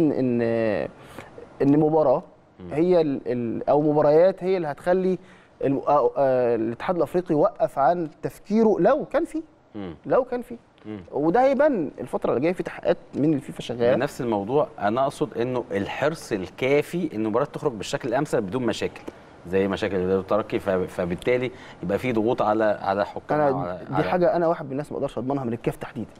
ان مباراه هي او مباريات هي اللي هتخلي الاتحاد الافريقي يوقف عن تفكيره لو كان فيه. وده هيبان الفتره اللي جايه في تحقيقات من الفيفا شغاله. نفس الموضوع، انا اقصد انه الحرص الكافي ان المباراه تخرج بالشكل الامثل بدون مشاكل زي مشاكل الترقي، فبالتالي يبقى في ضغوط على حكام. دي حاجه انا واحد من الناس ما اقدرش اضمنها من الكاف تحديدا.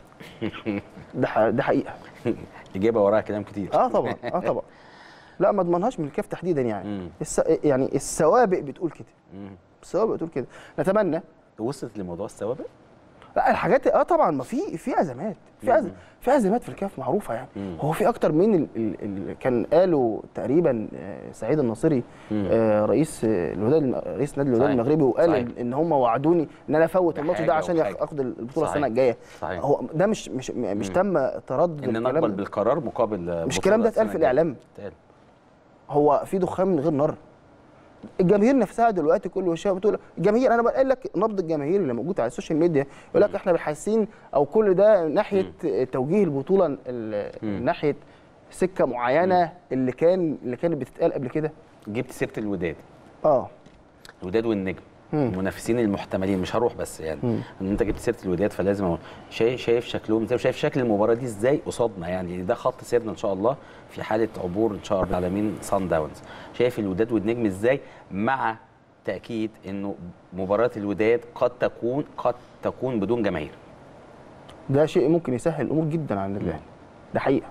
ده حقيقه. اجابه وراها كلام كتير. طبعا. لا، ما اضمنهاش من الكاف تحديدا يعني. يعني السوابق بتقول كده. نتمنى. وصلت لموضوع السوابق؟ لا، الحاجات طبعا، ما في ازمات، في ازمات في الكاف معروفه يعني. هو في اكتر من كان قالوا تقريبا سعيد الناصري رئيس نادي الوداد المغربي، وقال ان هم وعدوني ان انا افوت الماتش ده عشان اخد البطوله السنه الجايه. هو ده مش تم تردد ان نقبل بالقرار مقابل مش الكلام ده اتقال في الاعلام. هو في دخان من غير نار. الجماهير نفسها دلوقتي كل شويه بتقول، الجماهير، انا بقول لك نبض الجماهير اللي موجود على السوشيال ميديا يقول لك احنا حاسين، او كل ده ناحيه توجيه البطوله ناحيه سكه معينه اللي كانت بتتقال قبل كده. جبت سيره الوداد. الوداد والنجم المنافسين المحتملين، مش هروح بس يعني ان انت جبت سيره الوداد فلازم اقول شايف شكلهم ازاي، وشايف شكل المباراه دي ازاي قصادنا. يعني ده خط سيرنا ان شاء الله في حاله عبور ان شاء الله العالمين سان داونز. شايف الوداد والنجم ازاي، مع تاكيد انه مباراه الوداد قد تكون بدون جماهير. ده شيء ممكن يسهل الامور جدا عن الاهلي. ده حقيقه.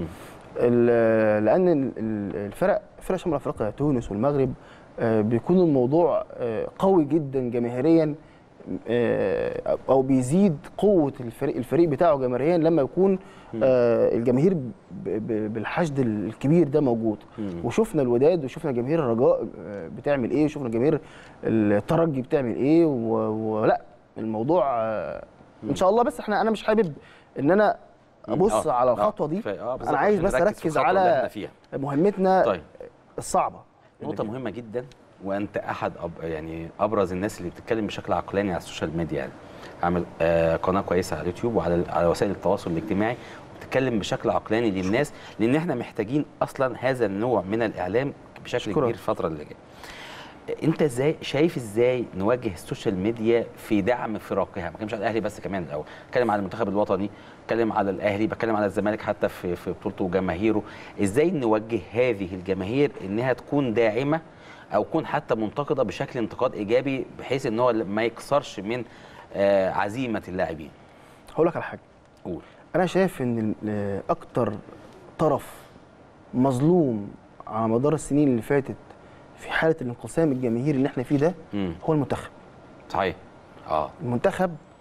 لان فرق شمال افريقيا، تونس والمغرب، بيكون الموضوع قوي جدا جماهيريا، او بيزيد قوه الفريق بتاعه جماهيريا لما يكون الجماهير بالحشد الكبير ده موجود. وشفنا الوداد، وشفنا جماهير الرجاء بتعمل ايه، وشفنا جماهير الترجي بتعمل ايه، ولا الموضوع ان شاء الله. بس انا مش حابب ان انا ابص على الخطوه دي. انا عايز بس اركز على مهمتنا الصعبه. نقطة مهمة جدا، وأنت أحد يعني أبرز الناس اللي بتتكلم بشكل عقلاني على السوشيال ميديا. يعني عامل قناة كويسة على اليوتيوب وعلى وسائل التواصل الاجتماعي، وبتتكلم بشكل عقلاني للناس، لأن احنا محتاجين أصلا هذا النوع من الإعلام بشكل كبير الفترة اللي جاية. أنت ازاي نواجه السوشيال ميديا في دعم فرقها؟ ما بتكلمش على الأهلي بس، كمان الأول بتكلم على المنتخب الوطني، بتكلم على الأهلي، بتكلم على الزمالك حتى في بطولته وجماهيره. ازاي نوجه هذه الجماهير انها تكون داعمه او تكون حتى منتقده بشكل انتقاد ايجابي، بحيث ان هو ما يكسرش من عزيمه اللاعبين؟ هقول لك على حاجه. قول. انا شايف ان اكتر طرف مظلوم على مدار السنين اللي فاتت في حاله الانقسام الجماهيري اللي احنا فيه ده هو المنتخب. صحيح. المنتخب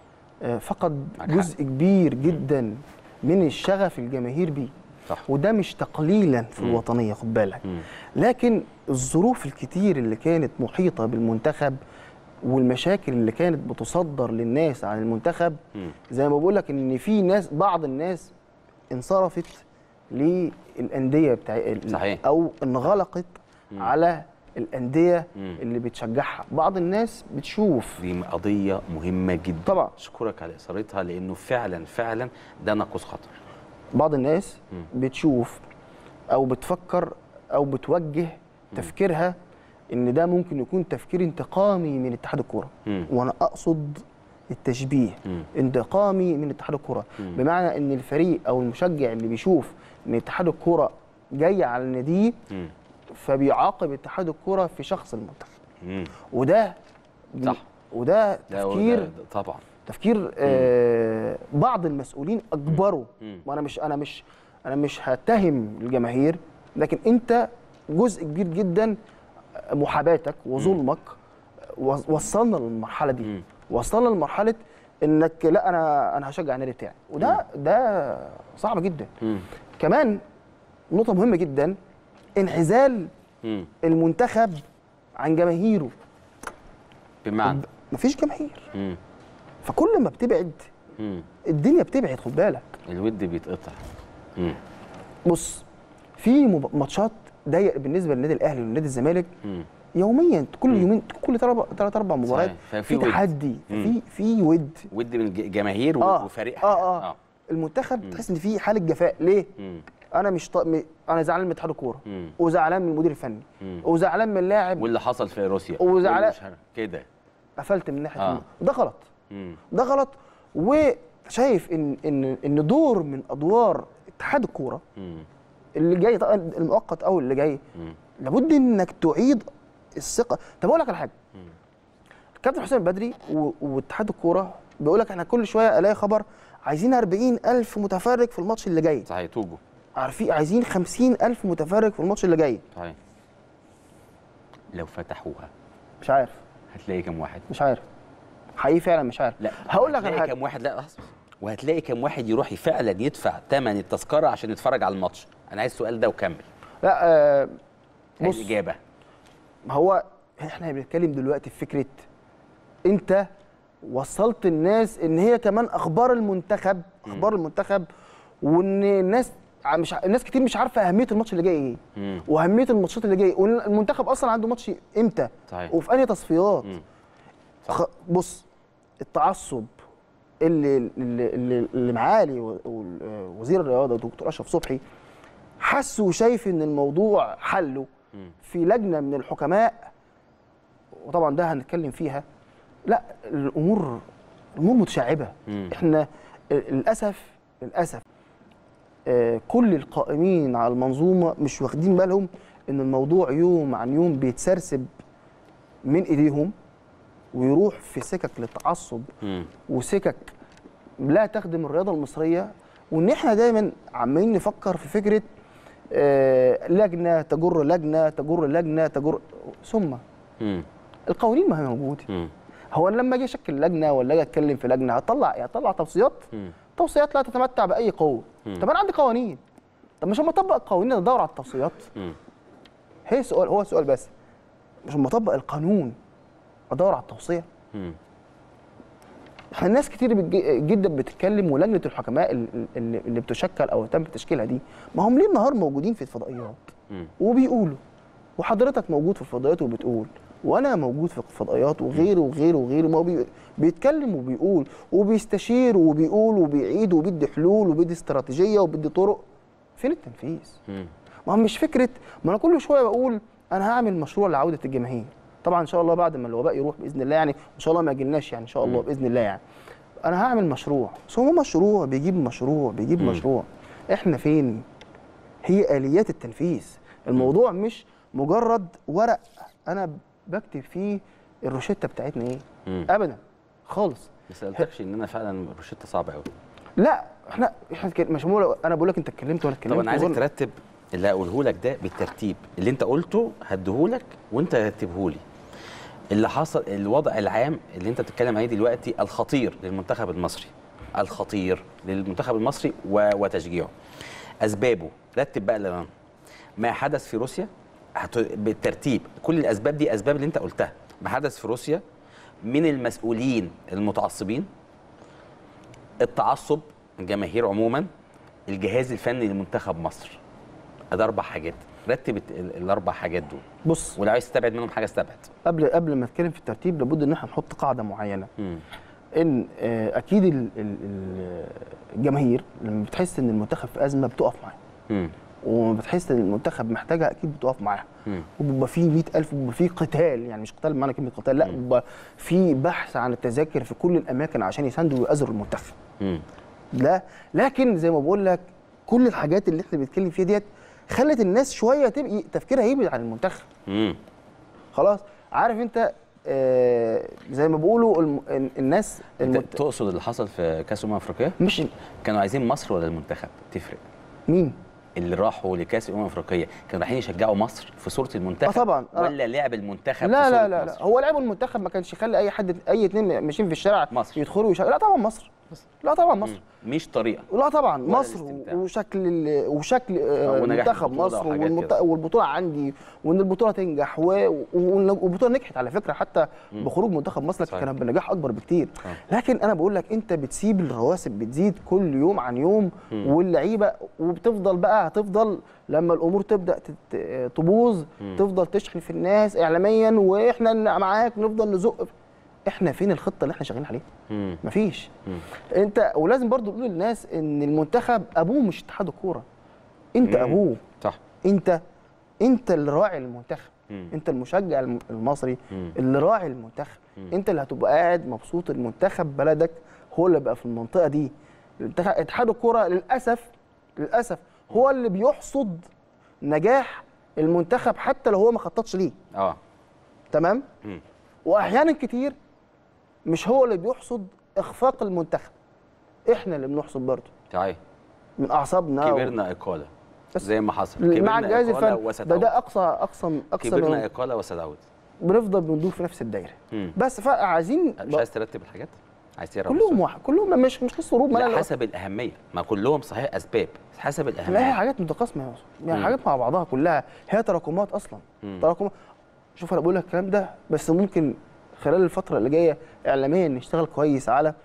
فقد جزء كبير جدا من الشغف الجماهير بيه. صح. وده مش تقليلا في الوطنيه، خد بالك. لكن الظروف الكتير اللي كانت محيطه بالمنتخب والمشاكل اللي كانت بتصدر للناس عن المنتخب، زي ما بقول لك ان في ناس، بعض الناس انصرفت للانديه صحيح. او انغلقت على الانديه اللي بتشجعها. بعض الناس بتشوف دي قضيه مهمه جدا طبعا، اشكرك على اثارتها، لانه فعلا ده ناقوس خطر. بعض الناس بتشوف او بتفكر او بتوجه تفكيرها ان ده ممكن يكون تفكير انتقامي من اتحاد الكوره، وانا اقصد التشبيه انتقامي من اتحاد الكوره، بمعنى ان الفريق او المشجع اللي بيشوف ان اتحاد الكوره جاي على ناديه فبيعاقب اتحاد الكوره في شخص المنتخب. وده صح، وده تفكير ده طبعا تفكير بعض المسؤولين اجبروا. وانا انا مش هتهم الجماهير، لكن انت جزء كبير جدا محاباتك وظلمك وصلنا للمرحله دي، وصلنا لمرحله انك لا انا هشجع النادي بتاعي، وده صعب جدا. كمان نقطه مهمه جدا، انعزال المنتخب عن جماهيره. بمعنى مفيش جماهير، فكل ما بتبعد الدنيا بتبعد، خد بالك، الود بيتقطع. بص، في ماتشات ضيق بالنسبه للنادي الاهلي والنادي الزمالك يوميا، كل يومين، كل 3-4 مباريات في تحدي، في ود من الجماهير وفريقها. المنتخب تحس ان في حاله جفاء. ليه؟ انا مش انا زعلان من اتحاد الكوره، وزعلان من المدير الفني، وزعلان من اللاعب، واللي حصل في روسيا، وزعلان كده، قفلت من ناحيه وده غلط. ده غلط. وشايف ان دور من ادوار اتحاد الكوره اللي جاي المؤقت او اللي جاي، لابد انك تعيد الثقه. طب اقول لك على حاجه، الكابتن حسام البدري واتحاد الكوره بيقول لك احنا كل شويه الاقي خبر عايزين 40,000 متفرج في الماتش اللي جاي. صحيح. توجو عارفين عايزين 50,000 متفرج في الماتش اللي جاي. صحيح. لو فتحوها مش عارف هتلاقي كام واحد؟ مش عارف حقيقي، فعلا مش عارف. لا، هقول لك على حاجه، كام واحد؟ لا اصبر، وهتلاقي كام واحد يروح فعلا يدفع ثمن التذكره عشان يتفرج على الماتش؟ انا عايز السؤال ده وكمل. لا بص، الاجابه هو احنا بنتكلم دلوقتي في فكره انت وصلت الناس ان هي كمان اخبار المنتخب وان الناس كتير مش عارفه اهميه الماتش اللي جاي ايه، واهميه الماتشات اللي جاي، والمنتخب اصلا عنده ماتش امتى. صحيح. وفي انهي تصفيات. بص، التعصب اللي معالي وزير الرياضه دكتور اشرف صبحي حس وشايف ان الموضوع حله في لجنه من الحكماء، وطبعا ده هنتكلم فيها. لا، الامور متشعبه. احنا للاسف كل القائمين على المنظومه مش واخدين بالهم ان الموضوع يوم عن يوم بيتسرسب من ايديهم، ويروح في سكك للتعصب وسكك لا تخدم الرياضه المصريه. وان احنا دايما عمالين نفكر في فكره لجنه تجر لجنه تجر لجنه تجر، ثم القوانين ما هي موجوده. هو انا لما اجي اشكل لجنه ولا اجي اتكلم في لجنه هطلع توصيات لا تتمتع باي قوه. طب انا عندي قوانين، طب مش لما اطبق القوانين ادور على التوصيات؟ هو سؤال بس، مش لما اطبق القانون ادور على التوصيه؟ احنا الناس كتير جدا بتتكلم، ولجنه الحكماء اللي بتشكل او تم تشكيلها دي، ما هم ليل نهار موجودين في الفضائيات وبيقولوا، وحضرتك موجود في الفضائيات وبتقول، وانا موجود في الفضائيات، وغيره وغيره وغيره، ما هو بيتكلم وبيقول وبيستشير وبيقول وبيعيد وبيدي حلول وبيدي استراتيجيه وبيدي طرق. فين التنفيذ؟ ما هو مش فكره، ما انا كل شويه بقول انا هعمل مشروع لعوده الجماهير. طبعا ان شاء الله بعد ما الوباء يروح باذن الله، يعني ان شاء الله ما يجيلناش، يعني ان شاء الله باذن الله، يعني انا هعمل مشروع. بس هو مشروع بيجيب مشروع. احنا فين؟ هي اليات التنفيذ. الموضوع مش مجرد ورق انا بكتب فيه الروشته بتاعتنا ايه. ابدا خالص. ما سالتكش ان انا فعلا الروشته صعبه قوي. لا، احنا مش انا بقول لك انت اتكلمت وانا اتكلمت. طب انا عايزك ترتب اللي هقوله لك ده بالترتيب اللي انت قلته، هديهولك وانت رتبه لي. اللي حصل الوضع العام اللي انت بتتكلم عليه دلوقتي الخطير للمنتخب المصري، الخطير للمنتخب المصري وتشجيعه. اسبابه رتب بقى لنا ما حدث في روسيا بالترتيب. كل الاسباب دي اسباب اللي انت قلتها. ما حدث في روسيا من المسؤولين المتعصبين، التعصب، الجماهير عموما، الجهاز الفني لمنتخب مصر. ده 4 حاجات. رتب ال4 حاجات دول. بص، ولو عايز تستبعد منهم حاجه استبعد. قبل ما اتكلم في الترتيب لابد ان احنا نحط قاعده معينه. ان اكيد الجماهير لما بتحس ان المنتخب في ازمه بتقف معاه. وما بتحس ان المنتخب محتاجها اكيد بتقف معاها. وبيبقى فيه 100,000 وبيبقى فيه قتال، يعني مش قتال بمعنى كلمه قتال، لا، بيبقى فيه بحث عن التذاكر في كل الاماكن عشان يساندوا ويأزروا المنتخب. لا، لكن زي ما بقول لك كل الحاجات اللي احنا بنتكلم فيها ديت خلت الناس شويه تبقى تفكيرها يبعد عن المنتخب. خلاص، عارف انت زي ما بيقولوا الناس تقصد اللي حصل في كاس افريقيا؟ مش كانوا عايزين مصر ولا المنتخب؟ تفرق. مين اللي راحوا لكاس الافريقيه كانوا رايحين يشجعوا مصر في صوره المنتخب؟ طبعا. ولا لعب المنتخب لا في صوره لا مصر؟ هو لعب المنتخب ما كانش يخلي اي اتنين ماشيين في الشارع مصر يدخلوا لا طبعا مصر. لا طبعا مصر. مش طريقه. لا طبعا مصر وشكل منتخب مصر والبطوله عندي، وان البطوله تنجح والبطوله نجحت على فكره حتى بخروج منتخب مصر كان بنجاح اكبر بكتير. لكن انا بقول لك انت بتسيب الرواسب بتزيد كل يوم عن يوم، واللعيبه هتفضل لما الامور تبدا تبوظ تفضل تشحن في الناس اعلاميا، واحنا معاك نفضل نزق. احنا فين الخطه اللي احنا شغالين عليها؟ مفيش. انت ولازم برضو تقول للناس ان المنتخب ابوه مش اتحاد الكوره، انت ابوه. صح. انت اللي راعي المنتخب. انت المشجع المصري اللي راعي المنتخب. انت اللي هتبقى قاعد مبسوط المنتخب بلدك هو اللي بقى في المنطقه دي. اتحاد الكوره للاسف هو اللي بيحصد نجاح المنتخب حتى لو هو ما خططش ليه. تمام. واحيانا كتير مش هو اللي بيحصد اخفاق المنتخب، احنا اللي بنحصد برضه. صحيح. من اعصابنا كبرنا اقاله زي ما حصل مع الجهاز الفني. ده اقصى كبرنا اقاله وسدعود. بنفضل بندور في نفس الدايره. بس فعايزين مش عايز ترتب الحاجات؟ عايز تقرا كلهم مش قصه هروب. لا، حسب الاهميه. ما كلهم صحيح اسباب، حسب الاهميه. لا، هي حاجات متقاسمه يا يوسف، يعني حاجات مع بعضها كلها هي تراكمات اصلا. تراكمات. شوف انا بقول لك الكلام ده بس ممكن خلال الفتره اللي جايه اعلاميا نشتغل كويس على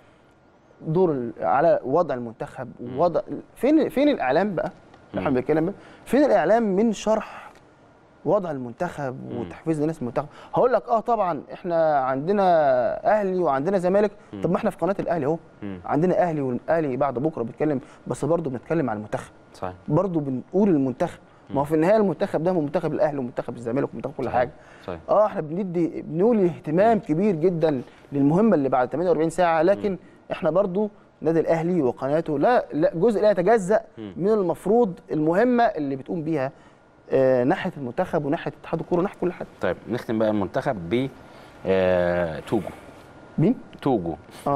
على وضع المنتخب ووضع فين الاعلام بقى؟ احنا بنتكلم فين الاعلام من شرح وضع المنتخب وتحفيز الناس المنتخب؟ هقول لك طبعا احنا عندنا اهلي وعندنا زمالك. طب ما احنا في قناه الاهلي اهو، عندنا اهلي، والاهلي بعد بكره بيتكلم، بس برضه بنتكلم عن المنتخب. صحيح. برضه بنقول المنتخب. ما هو في النهايه المنتخب ده هو منتخب الاهلي ومنتخب الزمالك ومنتخب كل حاجه. صحيح. احنا بنقول اهتمام كبير جدا للمهمه اللي بعد 48 ساعه، لكن احنا برضو نادي الاهلي وقناته لا جزء لا يتجزأ من المفروض المهمه اللي بتقوم بيها ناحيه المنتخب وناحيه اتحاد الكوره وناحيه كل حاجه. طيب نختم بقى المنتخب ب توجو. مين؟ توجو.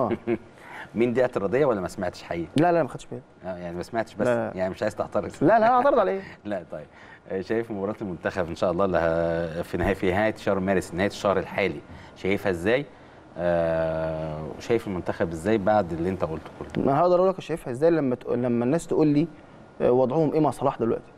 مين دي اعتراضيه ولا ما سمعتش حقيقي؟ لا ما خدتش بالي. يعني ما سمعتش بس لا. يعني مش عايز تعترض؟ لا اعترض على ايه؟ لا. طيب شايف مباراه المنتخب ان شاء الله اللي في نهايه شهر مارس، نهايه الشهر الحالي، شايفها ازاي؟ وشايف المنتخب ازاي بعد اللي انت قلته كله؟ انا هقدر اقول لك شايفها ازاي لما الناس تقول لي وضعهم ايه مع صلاح دلوقتي.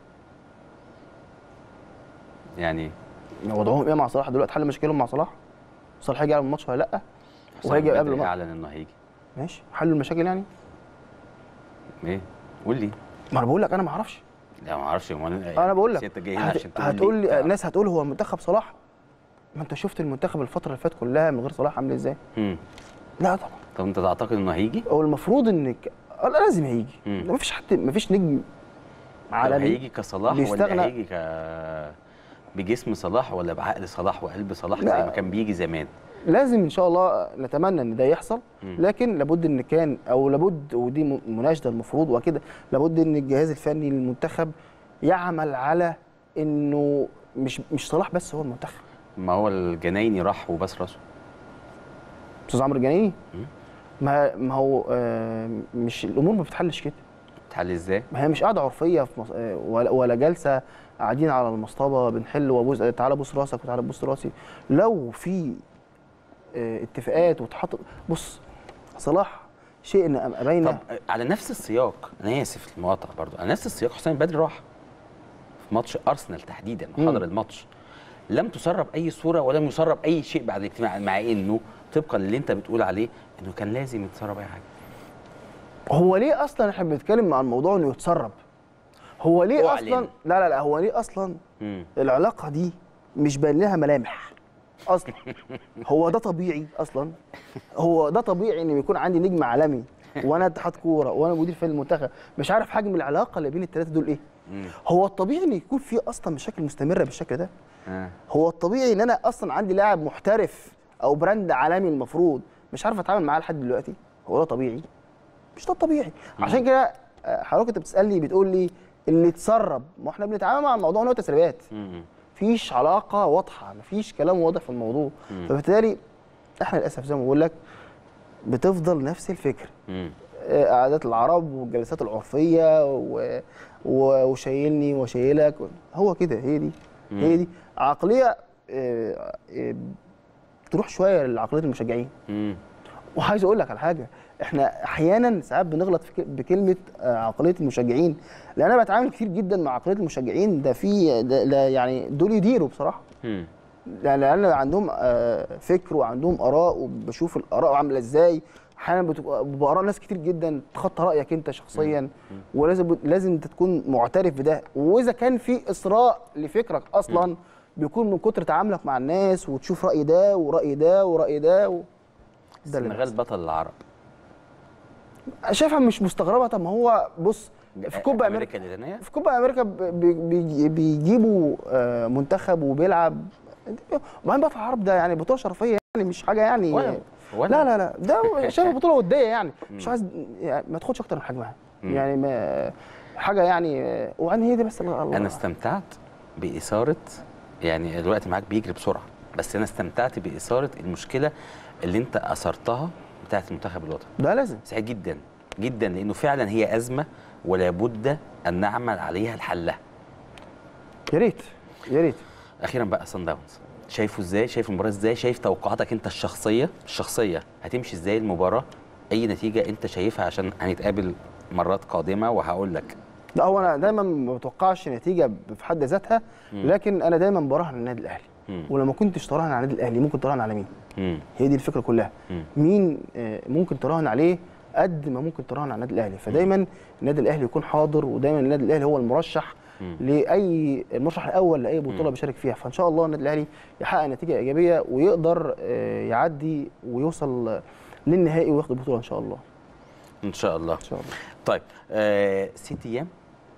يعني وضعهم ايه مع صلاح دلوقتي؟ حل مشاكلهم مع صلاح؟ صلاح هيجي على الماتش ولا لا؟ وهيجي قبل ما اعلن انه هيجي. ماشي، حلوا المشاكل يعني؟ ايه؟ قول لي. ما انا بقول لك انا ما اعرفش. لا ما اعرفش. انا بقول لك انت جاي هنا عشان هتقول لي الناس هتقول هو منتخب صلاح؟ ما انت شفت المنتخب الفتره اللي فاتت كلها من غير صلاح عامل ازاي؟ لا طبعا. طب انت تعتقد انه هيجي؟ هو المفروض انك لازم هيجي. ما فيش نجم عالمي هيجي كصلاح ولا هيجي بجسم صلاح ولا بعقل صلاح وقلب صلاح زي ما كان بيجي زمان؟ لازم ان شاء الله نتمنى ان ده يحصل، لكن لابد ان ودي مناشده المفروض وكده، لابد ان الجهاز الفني للمنتخب يعمل على انه مش صلاح بس هو المنتخب. ما هو الجنايني راح وبس راسه. استاذ عمرو الجنايني؟ ما هو مش الامور ما بتتحلش كده. بتتحل ازاي؟ ما هي مش قاعده عرفيه في ولا جلسه قاعدين على المصطبه بنحل وابوس تعالى بوس راسك وتعالى بوس راسي. لو في اتفاقات وتحط. بص صلاح شيء باينه. طب على نفس السياق، انا اسف المقاطعه برضو، على نفس السياق حسام بدري راح في ماتش ارسنال تحديدا وحضر الماتش، لم تسرب اي صوره ولم يسرب اي شيء بعد الاجتماع، مع انه طبقا للي انت بتقول عليه انه كان لازم يتسرب اي حاجه. هو ليه اصلا احنا بنتكلم عن موضوع انه يتسرب؟ هو ليه اصلا لا هو ليه اصلا العلاقه دي مش باين لها ملامح اصلا؟ هو ده طبيعي اصلا؟ هو ده طبيعي ان يكون عندي نجم عالمي وانا اتحاد كوره وانا مدير فني المنتخب مش عارف حجم العلاقه اللي بين الثلاثه دول ايه؟ هو الطبيعي ان يكون في اصلا مشاكل مستمره بالشكل ده؟ هو الطبيعي ان انا اصلا عندي لاعب محترف او براند عالمي المفروض مش عارف اتعامل معاه لحد دلوقتي؟ هو ده طبيعي؟ مش ده الطبيعي. عشان كده حضرتك انت بتسالني بتقول لي اللي اتسرب، ما احنا بنتعامل مع الموضوع ان هو تسريبات. مفيش علاقه واضحه، مفيش كلام واضح في الموضوع. فبالتالي احنا للاسف زي ما بقول لك بتفضل نفس الفكره. قعدات العرب والجلسات العرفيه وشايلني وشايلك، هو كده. هي دي عقليه تروح شويه لعقليه المشجعين. وعايز اقول لك على حاجه، احنا احيانا ساعات بنغلط بكلمه عقليه المشجعين، لان انا بتعامل كتير جدا مع عقليه المشجعين. ده يعني دول يديروا بصراحه، لان عندهم فكر وعندهم اراء، وبشوف الاراء عامله ازاي. احيانا بتبقى باراء ناس كتير جدا تخطى رايك انت شخصيا، ولازم انت تكون معترف بده. واذا كان في اثراء لفكرك اصلا بيكون من كتر تعاملك مع الناس وتشوف راي ده وراي ده وراي ده. السنغال بطل العرب. شايفها مش مستغربه. طب ما هو بص في كوبا امريكا، في كوبا امريكا بيجيبوا منتخب وبيلعب، وبعدين بطل العرب ده يعني بطوله شرفيه، يعني مش حاجه يعني لا ده شايف بطوله وديه يعني مش عايز يعني ما تاخدش اكتر من حجمها يعني ما حاجه يعني. وعن هي دي بس انا استمتعت باثاره، يعني الوقت معاك بيجري بسرعه، بس انا استمتعت باثاره المشكله اللي انت اثرتها بتاعت المنتخب الوطني. ده لازم سعيد جدا جدا، لانه فعلا هي ازمه ولا بد ان نعمل عليها لحلها. يا ريت. اخيرا بقى صن داونز، شايفه ازاي؟ شايف المباراه ازاي؟ شايف توقعاتك انت الشخصيه هتمشي ازاي المباراه؟ اي نتيجه انت شايفها عشان هنتقابل مرات قادمه وهقول لك. لا هو انا دايما ما بتوقعش نتيجه في حد ذاتها، لكن انا دايما براهن على النادي الاهلي. ولما كنتش تراهن على النادي الاهلي ممكن تراهن على مين؟ هي دي الفكره كلها. مين ممكن تراهن عليه قد ما ممكن تراهن على النادي الاهلي. فدايما النادي الاهلي يكون حاضر، ودايما النادي الاهلي هو المرشح المرشح الاول لاي بطوله بيشارك فيها. فان شاء الله النادي الاهلي يحقق نتيجه ايجابيه ويقدر يعدي ويوصل للنهائي وياخد البطوله ان شاء الله. ان شاء الله. طيب 6 ايام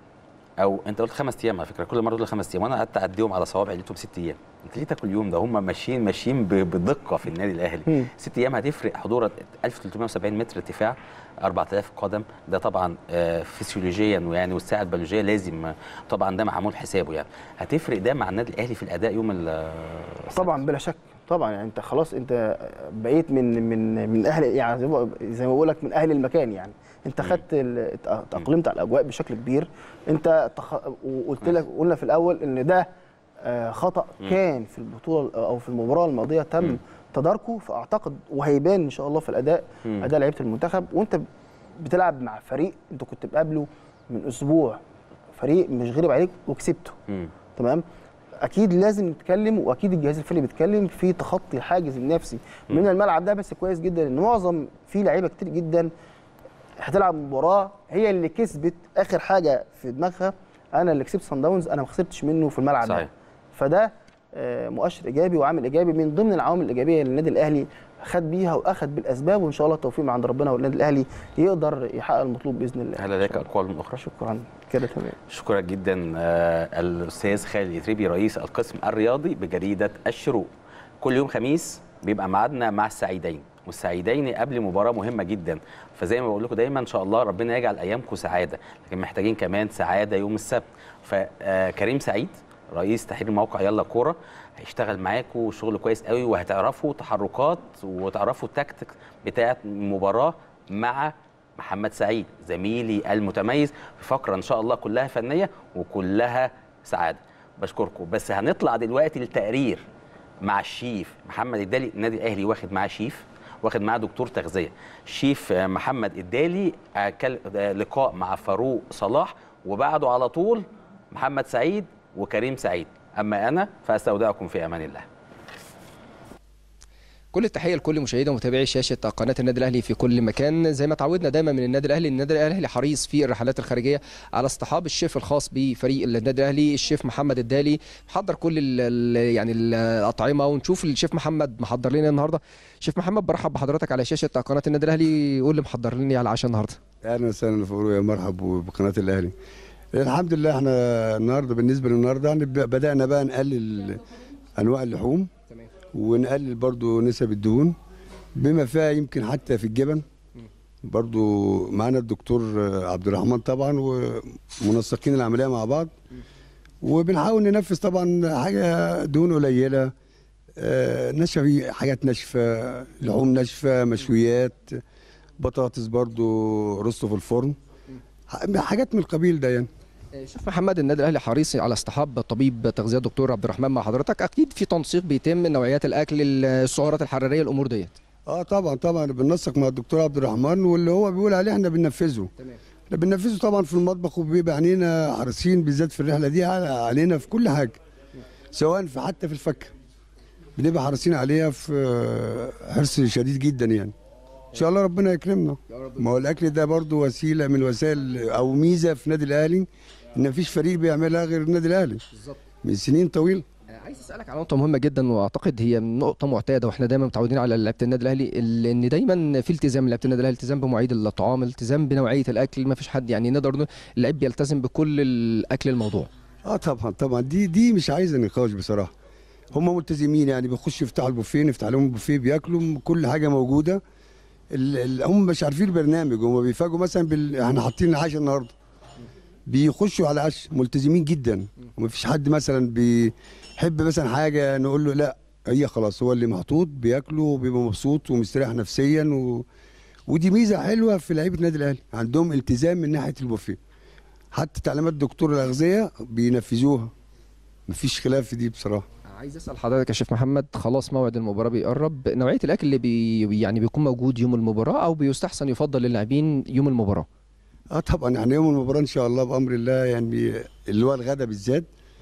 او انت قلت 5 ايام على فكره، كل مره تقول 5 ايام وانا قعدت اعديهم على صوابعي لقيتهم 6 ايام. انت ليه تاكل يوم؟ ده هم ماشيين بدقه في النادي الاهلي. 6 ايام هتفرق حضور 1370 متر ارتفاع، 4000 قدم. ده طبعا فسيولوجيا ويعني والساعه البيولوجيه لازم طبعا ده معمول حسابه. يعني هتفرق ده مع النادي الاهلي في الاداء يوم طبعا بلا شك. طبعا يعني انت خلاص انت بقيت من اهل، يعني زي ما بقول لك من اهل المكان. يعني انت خدت تاقلمت على الاجواء بشكل كبير. انت وقلت لك قلنا في الاول ان ده خطا كان في البطوله او في المباراه الماضيه تم تداركه، فاعتقد وهيبان ان شاء الله في الاداء اداء لعيبه المنتخب. وانت بتلعب مع فريق انت كنت بقابله من اسبوع، فريق مش غريب عليك وكسبته. تمام. اكيد لازم نتكلم، واكيد الجهاز الفني بيتكلم في تخطي الحاجز النفسي من الملعب ده. بس كويس جدا ان معظم في لعيبه كتير جدا هتلعب مباراه هي اللي كسبت اخر حاجه في دماغها، انا اللي كسبت صن داونز، انا ما خسرتش منه في الملعب ده. فده مؤشر ايجابي وعامل ايجابي من ضمن العوامل الايجابيه اللي النادي الاهلي خد بيها واخد بالاسباب. وان شاء الله التوفيق من عند ربنا، والنادي الاهلي يقدر يحقق المطلوب باذن الله. هل لديك اقوال من اخرى؟ شكرا كده تمام. شكرا جدا الاستاذ خالد يتريبي رئيس القسم الرياضي بجريده الشروق. كل يوم خميس بيبقى ميعادنا مع السعيدين، والسعيدين قبل مباراه مهمه جدا. فزي ما بقول لكم دايما ان شاء الله ربنا يجعل ايامكم سعاده، لكن محتاجين كمان سعاده يوم السبت. فكريم سعيد رئيس تحرير موقع يلا كوره هيشتغل معاكم شغل كويس قوي، وهتعرفوا تحركات وتعرفوا التكتيك بتاعه المباراه مع محمد سعيد زميلي المتميز في فقره ان شاء الله كلها فنيه وكلها سعاده. بشكركم. بس هنطلع دلوقتي للتقرير مع الشيف محمد الدالي. النادي الاهلي واخد معاه شيف، واخد معاه دكتور تغذيه. شيف محمد الدالي لقاء مع فاروق صلاح، وبعده على طول محمد سعيد وكريم سعيد. اما انا فاستودعكم في امان الله. كل التحيه لكل مشاهدي ومتابعي شاشه قناه النادي الاهلي في كل مكان. زي ما تعودنا دايما من النادي الاهلي حريص في الرحلات الخارجيه على اصطحاب الشيف الخاص بفريق النادي الاهلي، الشيف محمد الدالي. محضر كل يعني الاطعمه، ونشوف الشيف محمد محضر لنا النهارده. شيف محمد، برحب بحضرتك على شاشه قناه النادي الاهلي. قول لي محضر لنا على العشاء النهارده. اهلا وسهلا فاروق، يا مرحبا بقناه الاهلي. الحمد لله احنا النهارده بالنسبه للنهارده بدانا بقى نقلل انواع اللحوم، ونقلل برضو نسب الدهون بما فيها يمكن حتى في الجبن. برضو معانا الدكتور عبد الرحمن طبعا، ومنسقين العمليه مع بعض، وبنحاول ننفذ طبعا حاجه دهون قليله، نشفه، حاجات ناشفه، لحوم ناشفه، مشويات، بطاطس برضو رصه في الفرن، حاجات من القبيل ده يعني. شيف محمد، النادي الاهلي حريص على اصطحاب طبيب تغذيه الدكتور عبد الرحمن مع حضرتك. اكيد في تنسيق بيتم نوعيات الاكل، السعرات الحراريه، الامور ديت. طبعا بننسق مع الدكتور عبد الرحمن، واللي هو بيقول عليه احنا بننفذه. تمام. احنا بننفذه طبعا في المطبخ، وبيبقى عينينا حريصين بالذات في الرحله دي علينا في كل حاجه، سواء حتى في الفكه بنبقى حريصين عليها في حرص شديد جدا يعني. ان شاء الله ربنا يكرمنا. ما هو الاكل ده برضو وسيله من وسائل او ميزه في النادي الاهلي، ان مفيش فريق بيعملها غير النادي الاهلي بالظبط من سنين طويله. عايز اسالك على نقطه مهمه جدا، واعتقد هي نقطه معتاده واحنا دايما متعودين على لعيبه النادي الاهلي، ان دايما في التزام لعيبه النادي الاهلي، التزام بمواعيد الطعام، التزام بنوعيه الاكل. ما فيش حد يعني نقدر نقول اللعيب بيلتزم بكل الاكل الموضوع. طبعا دي مش عايزه نقاش بصراحه. هم ملتزمين يعني، بيخشوا يفتحوا البوفيه، نفتح لهم البوفيه، بياكلوا كل حاجه موجوده. هم مش عارفين البرنامج، هم بيفاجئوا مثلا احنا حاطين العشاء النهارده، بيخشوا على عشاء ملتزمين جدا. ومفيش حد مثلا بيحب مثلا حاجه نقول له لا، هي خلاص هو اللي محطوط بياكله وبيبقى مبسوط ومستريح نفسيا ودي ميزه حلوه في لعيبه النادي الاهلي، عندهم التزام من ناحيه البوفيه. حتى تعليمات دكتور الاغذيه بينفذوها، مفيش خلاف في دي بصراحه. عايز اسال حضرتك يا شيف محمد، خلاص موعد المباراه بيقرب، نوعيه الاكل اللي يعني بيكون موجود يوم المباراه او بيستحسن يفضل للاعبين يوم المباراه؟ طبعا يعني يوم المباراه ان شاء الله بامر الله، يعني اللي هو الغدا بالذات.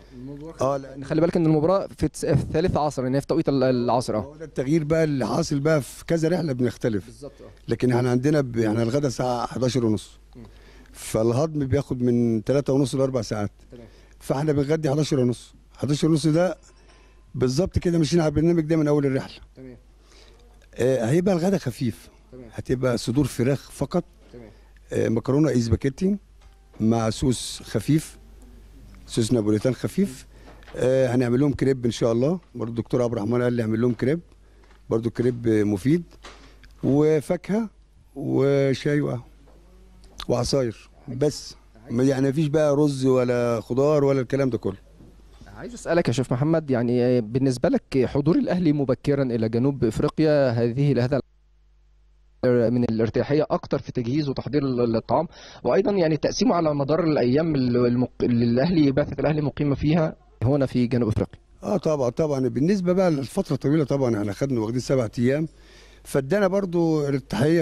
لان خلي بالك ان المباراه في الثالث عصر، يعني في توقيت العصر. هو ده التغيير بقى اللي حاصل بقى في كذا رحله بنختلف بالظبط. لكن احنا عندنا يعني الغدا الساعه 11:30، فالهضم بياخد من 3:30 ل 4 ساعات. تمام. فاحنا بنغدي 11:30. 11:30 ده بالظبط كده ماشيين على البرنامج ده من اول الرحله. تمام. هيبقى الغدا خفيف. تمام. هتبقى صدور فراخ فقط. تمام. مكرونه اسباجيتي مع صوص خفيف، صوص نابوليتان خفيف. هنعمل لهم كريب ان شاء الله، برضه الدكتور عبد الرحمن قال لي اعمل لهم كريب، برضه كريب مفيد، وفاكهه وشاي وقهوه وعصاير بس. يعني مفيش بقى رز ولا خضار ولا الكلام ده كله. عايز اسالك يا شيف محمد، يعني بالنسبه لك حضور الاهلي مبكرا الى جنوب افريقيا هذا من الارتياحيه اكتر في تجهيز وتحضير الطعام، وايضا يعني تقسيمه على مدار الايام اللي الاهلي بعثه الاهلي مقيمه فيها هنا في جنوب افريقيا. طبعا بالنسبه بقى للفتره طويله، طبعا احنا خدنا واخدين 7 ايام، فادانا برضو ارتياحيه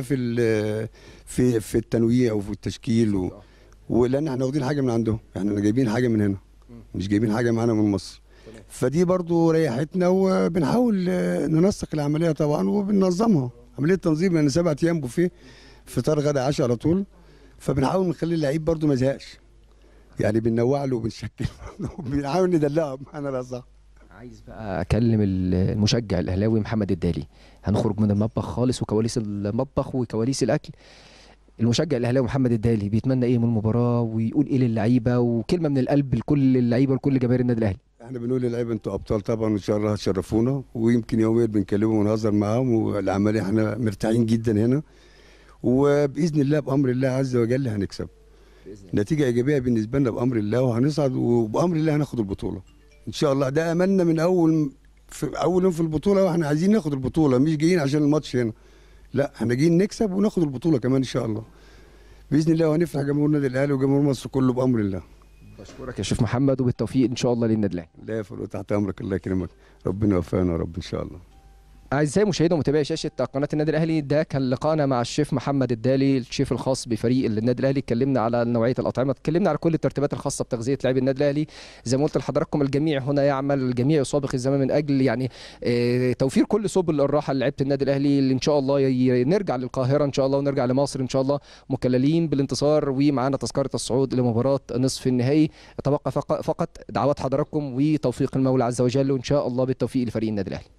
في التنويع وفي التشكيل ولان احنا واخدين حاجه من عندهم، احنا جايبين حاجه من هنا، مش جايبين حاجه معانا من مصر. فدي برضو ريحتنا، وبنحاول ننسق العمليه طبعا وبننظمها، عمليه تنظيم، لان 7 ايام بوفيه، فطار غدا عشاء على طول، فبنحاول نخلي اللعيب برضو ما يزهقش، يعني بننوع له وبنشكل وبنحاول ندلعه بمعنى الاصح. عايز بقى اكلم المشجع الاهلاوي محمد الدالي، هنخرج من المطبخ خالص وكواليس المطبخ وكواليس الاكل. المشجع الاهلاوي محمد الدالي بيتمنى ايه من المباراه، ويقول ايه للعيبه، وكلمه من القلب لكل اللعيبه ولكل جماهير النادي الاهلي؟ احنا بنقول للعيبه انتوا ابطال طبعا، وان شاء الله هتشرفونا، ويمكن يوميا بنكلمهم ونهزر معاهم، والعمليه احنا مرتاحين جدا هنا، وباذن الله بامر الله عز وجل هنكسب. نتيجه ايجابيه بالنسبه لنا بامر الله، وهنصعد، وبامر الله هناخد البطوله ان شاء الله. ده املنا من اول يوم في البطوله، واحنا عايزين ناخد البطوله، مش جايين عشان الماتش هنا، لا احنا جايين نكسب وناخد البطوله كمان ان شاء الله باذن الله، وهنفرح جمهور النادي الاهلي وجمهور مصر كله بامر الله. بشكرك يا شيف محمد، وبالتوفيق ان شاء الله للنادي الاهلي. لا يا فاروق، تحت امرك، الله يكرمك، ربنا يوفقنا يا رب ان شاء الله. أعزائي مشاهدي ومتابعي شاشة قناة النادي الأهلي، ده كان لقاءنا مع الشيف محمد الدالي، الشيف الخاص بفريق النادي الأهلي. اتكلمنا على نوعية الأطعمة، اتكلمنا على كل الترتيبات الخاصة بتغذية لاعبي النادي الأهلي. زي ما قلت لحضراتكم، الجميع هنا يعمل، الجميع يسابق الزمن من أجل يعني توفير كل سبل الراحة للاعيبة النادي الأهلي، اللي إن شاء الله نرجع للقاهرة إن شاء الله، ونرجع لمصر إن شاء الله مكللين بالانتصار، ومعانا تذكرة الصعود لمباراة نصف النهائي. تبقى فقط دعوات حضراتكم وتوفيق المولى عز وجل، وإن شاء الله بالتوفيق لفريق النادي الأهلي.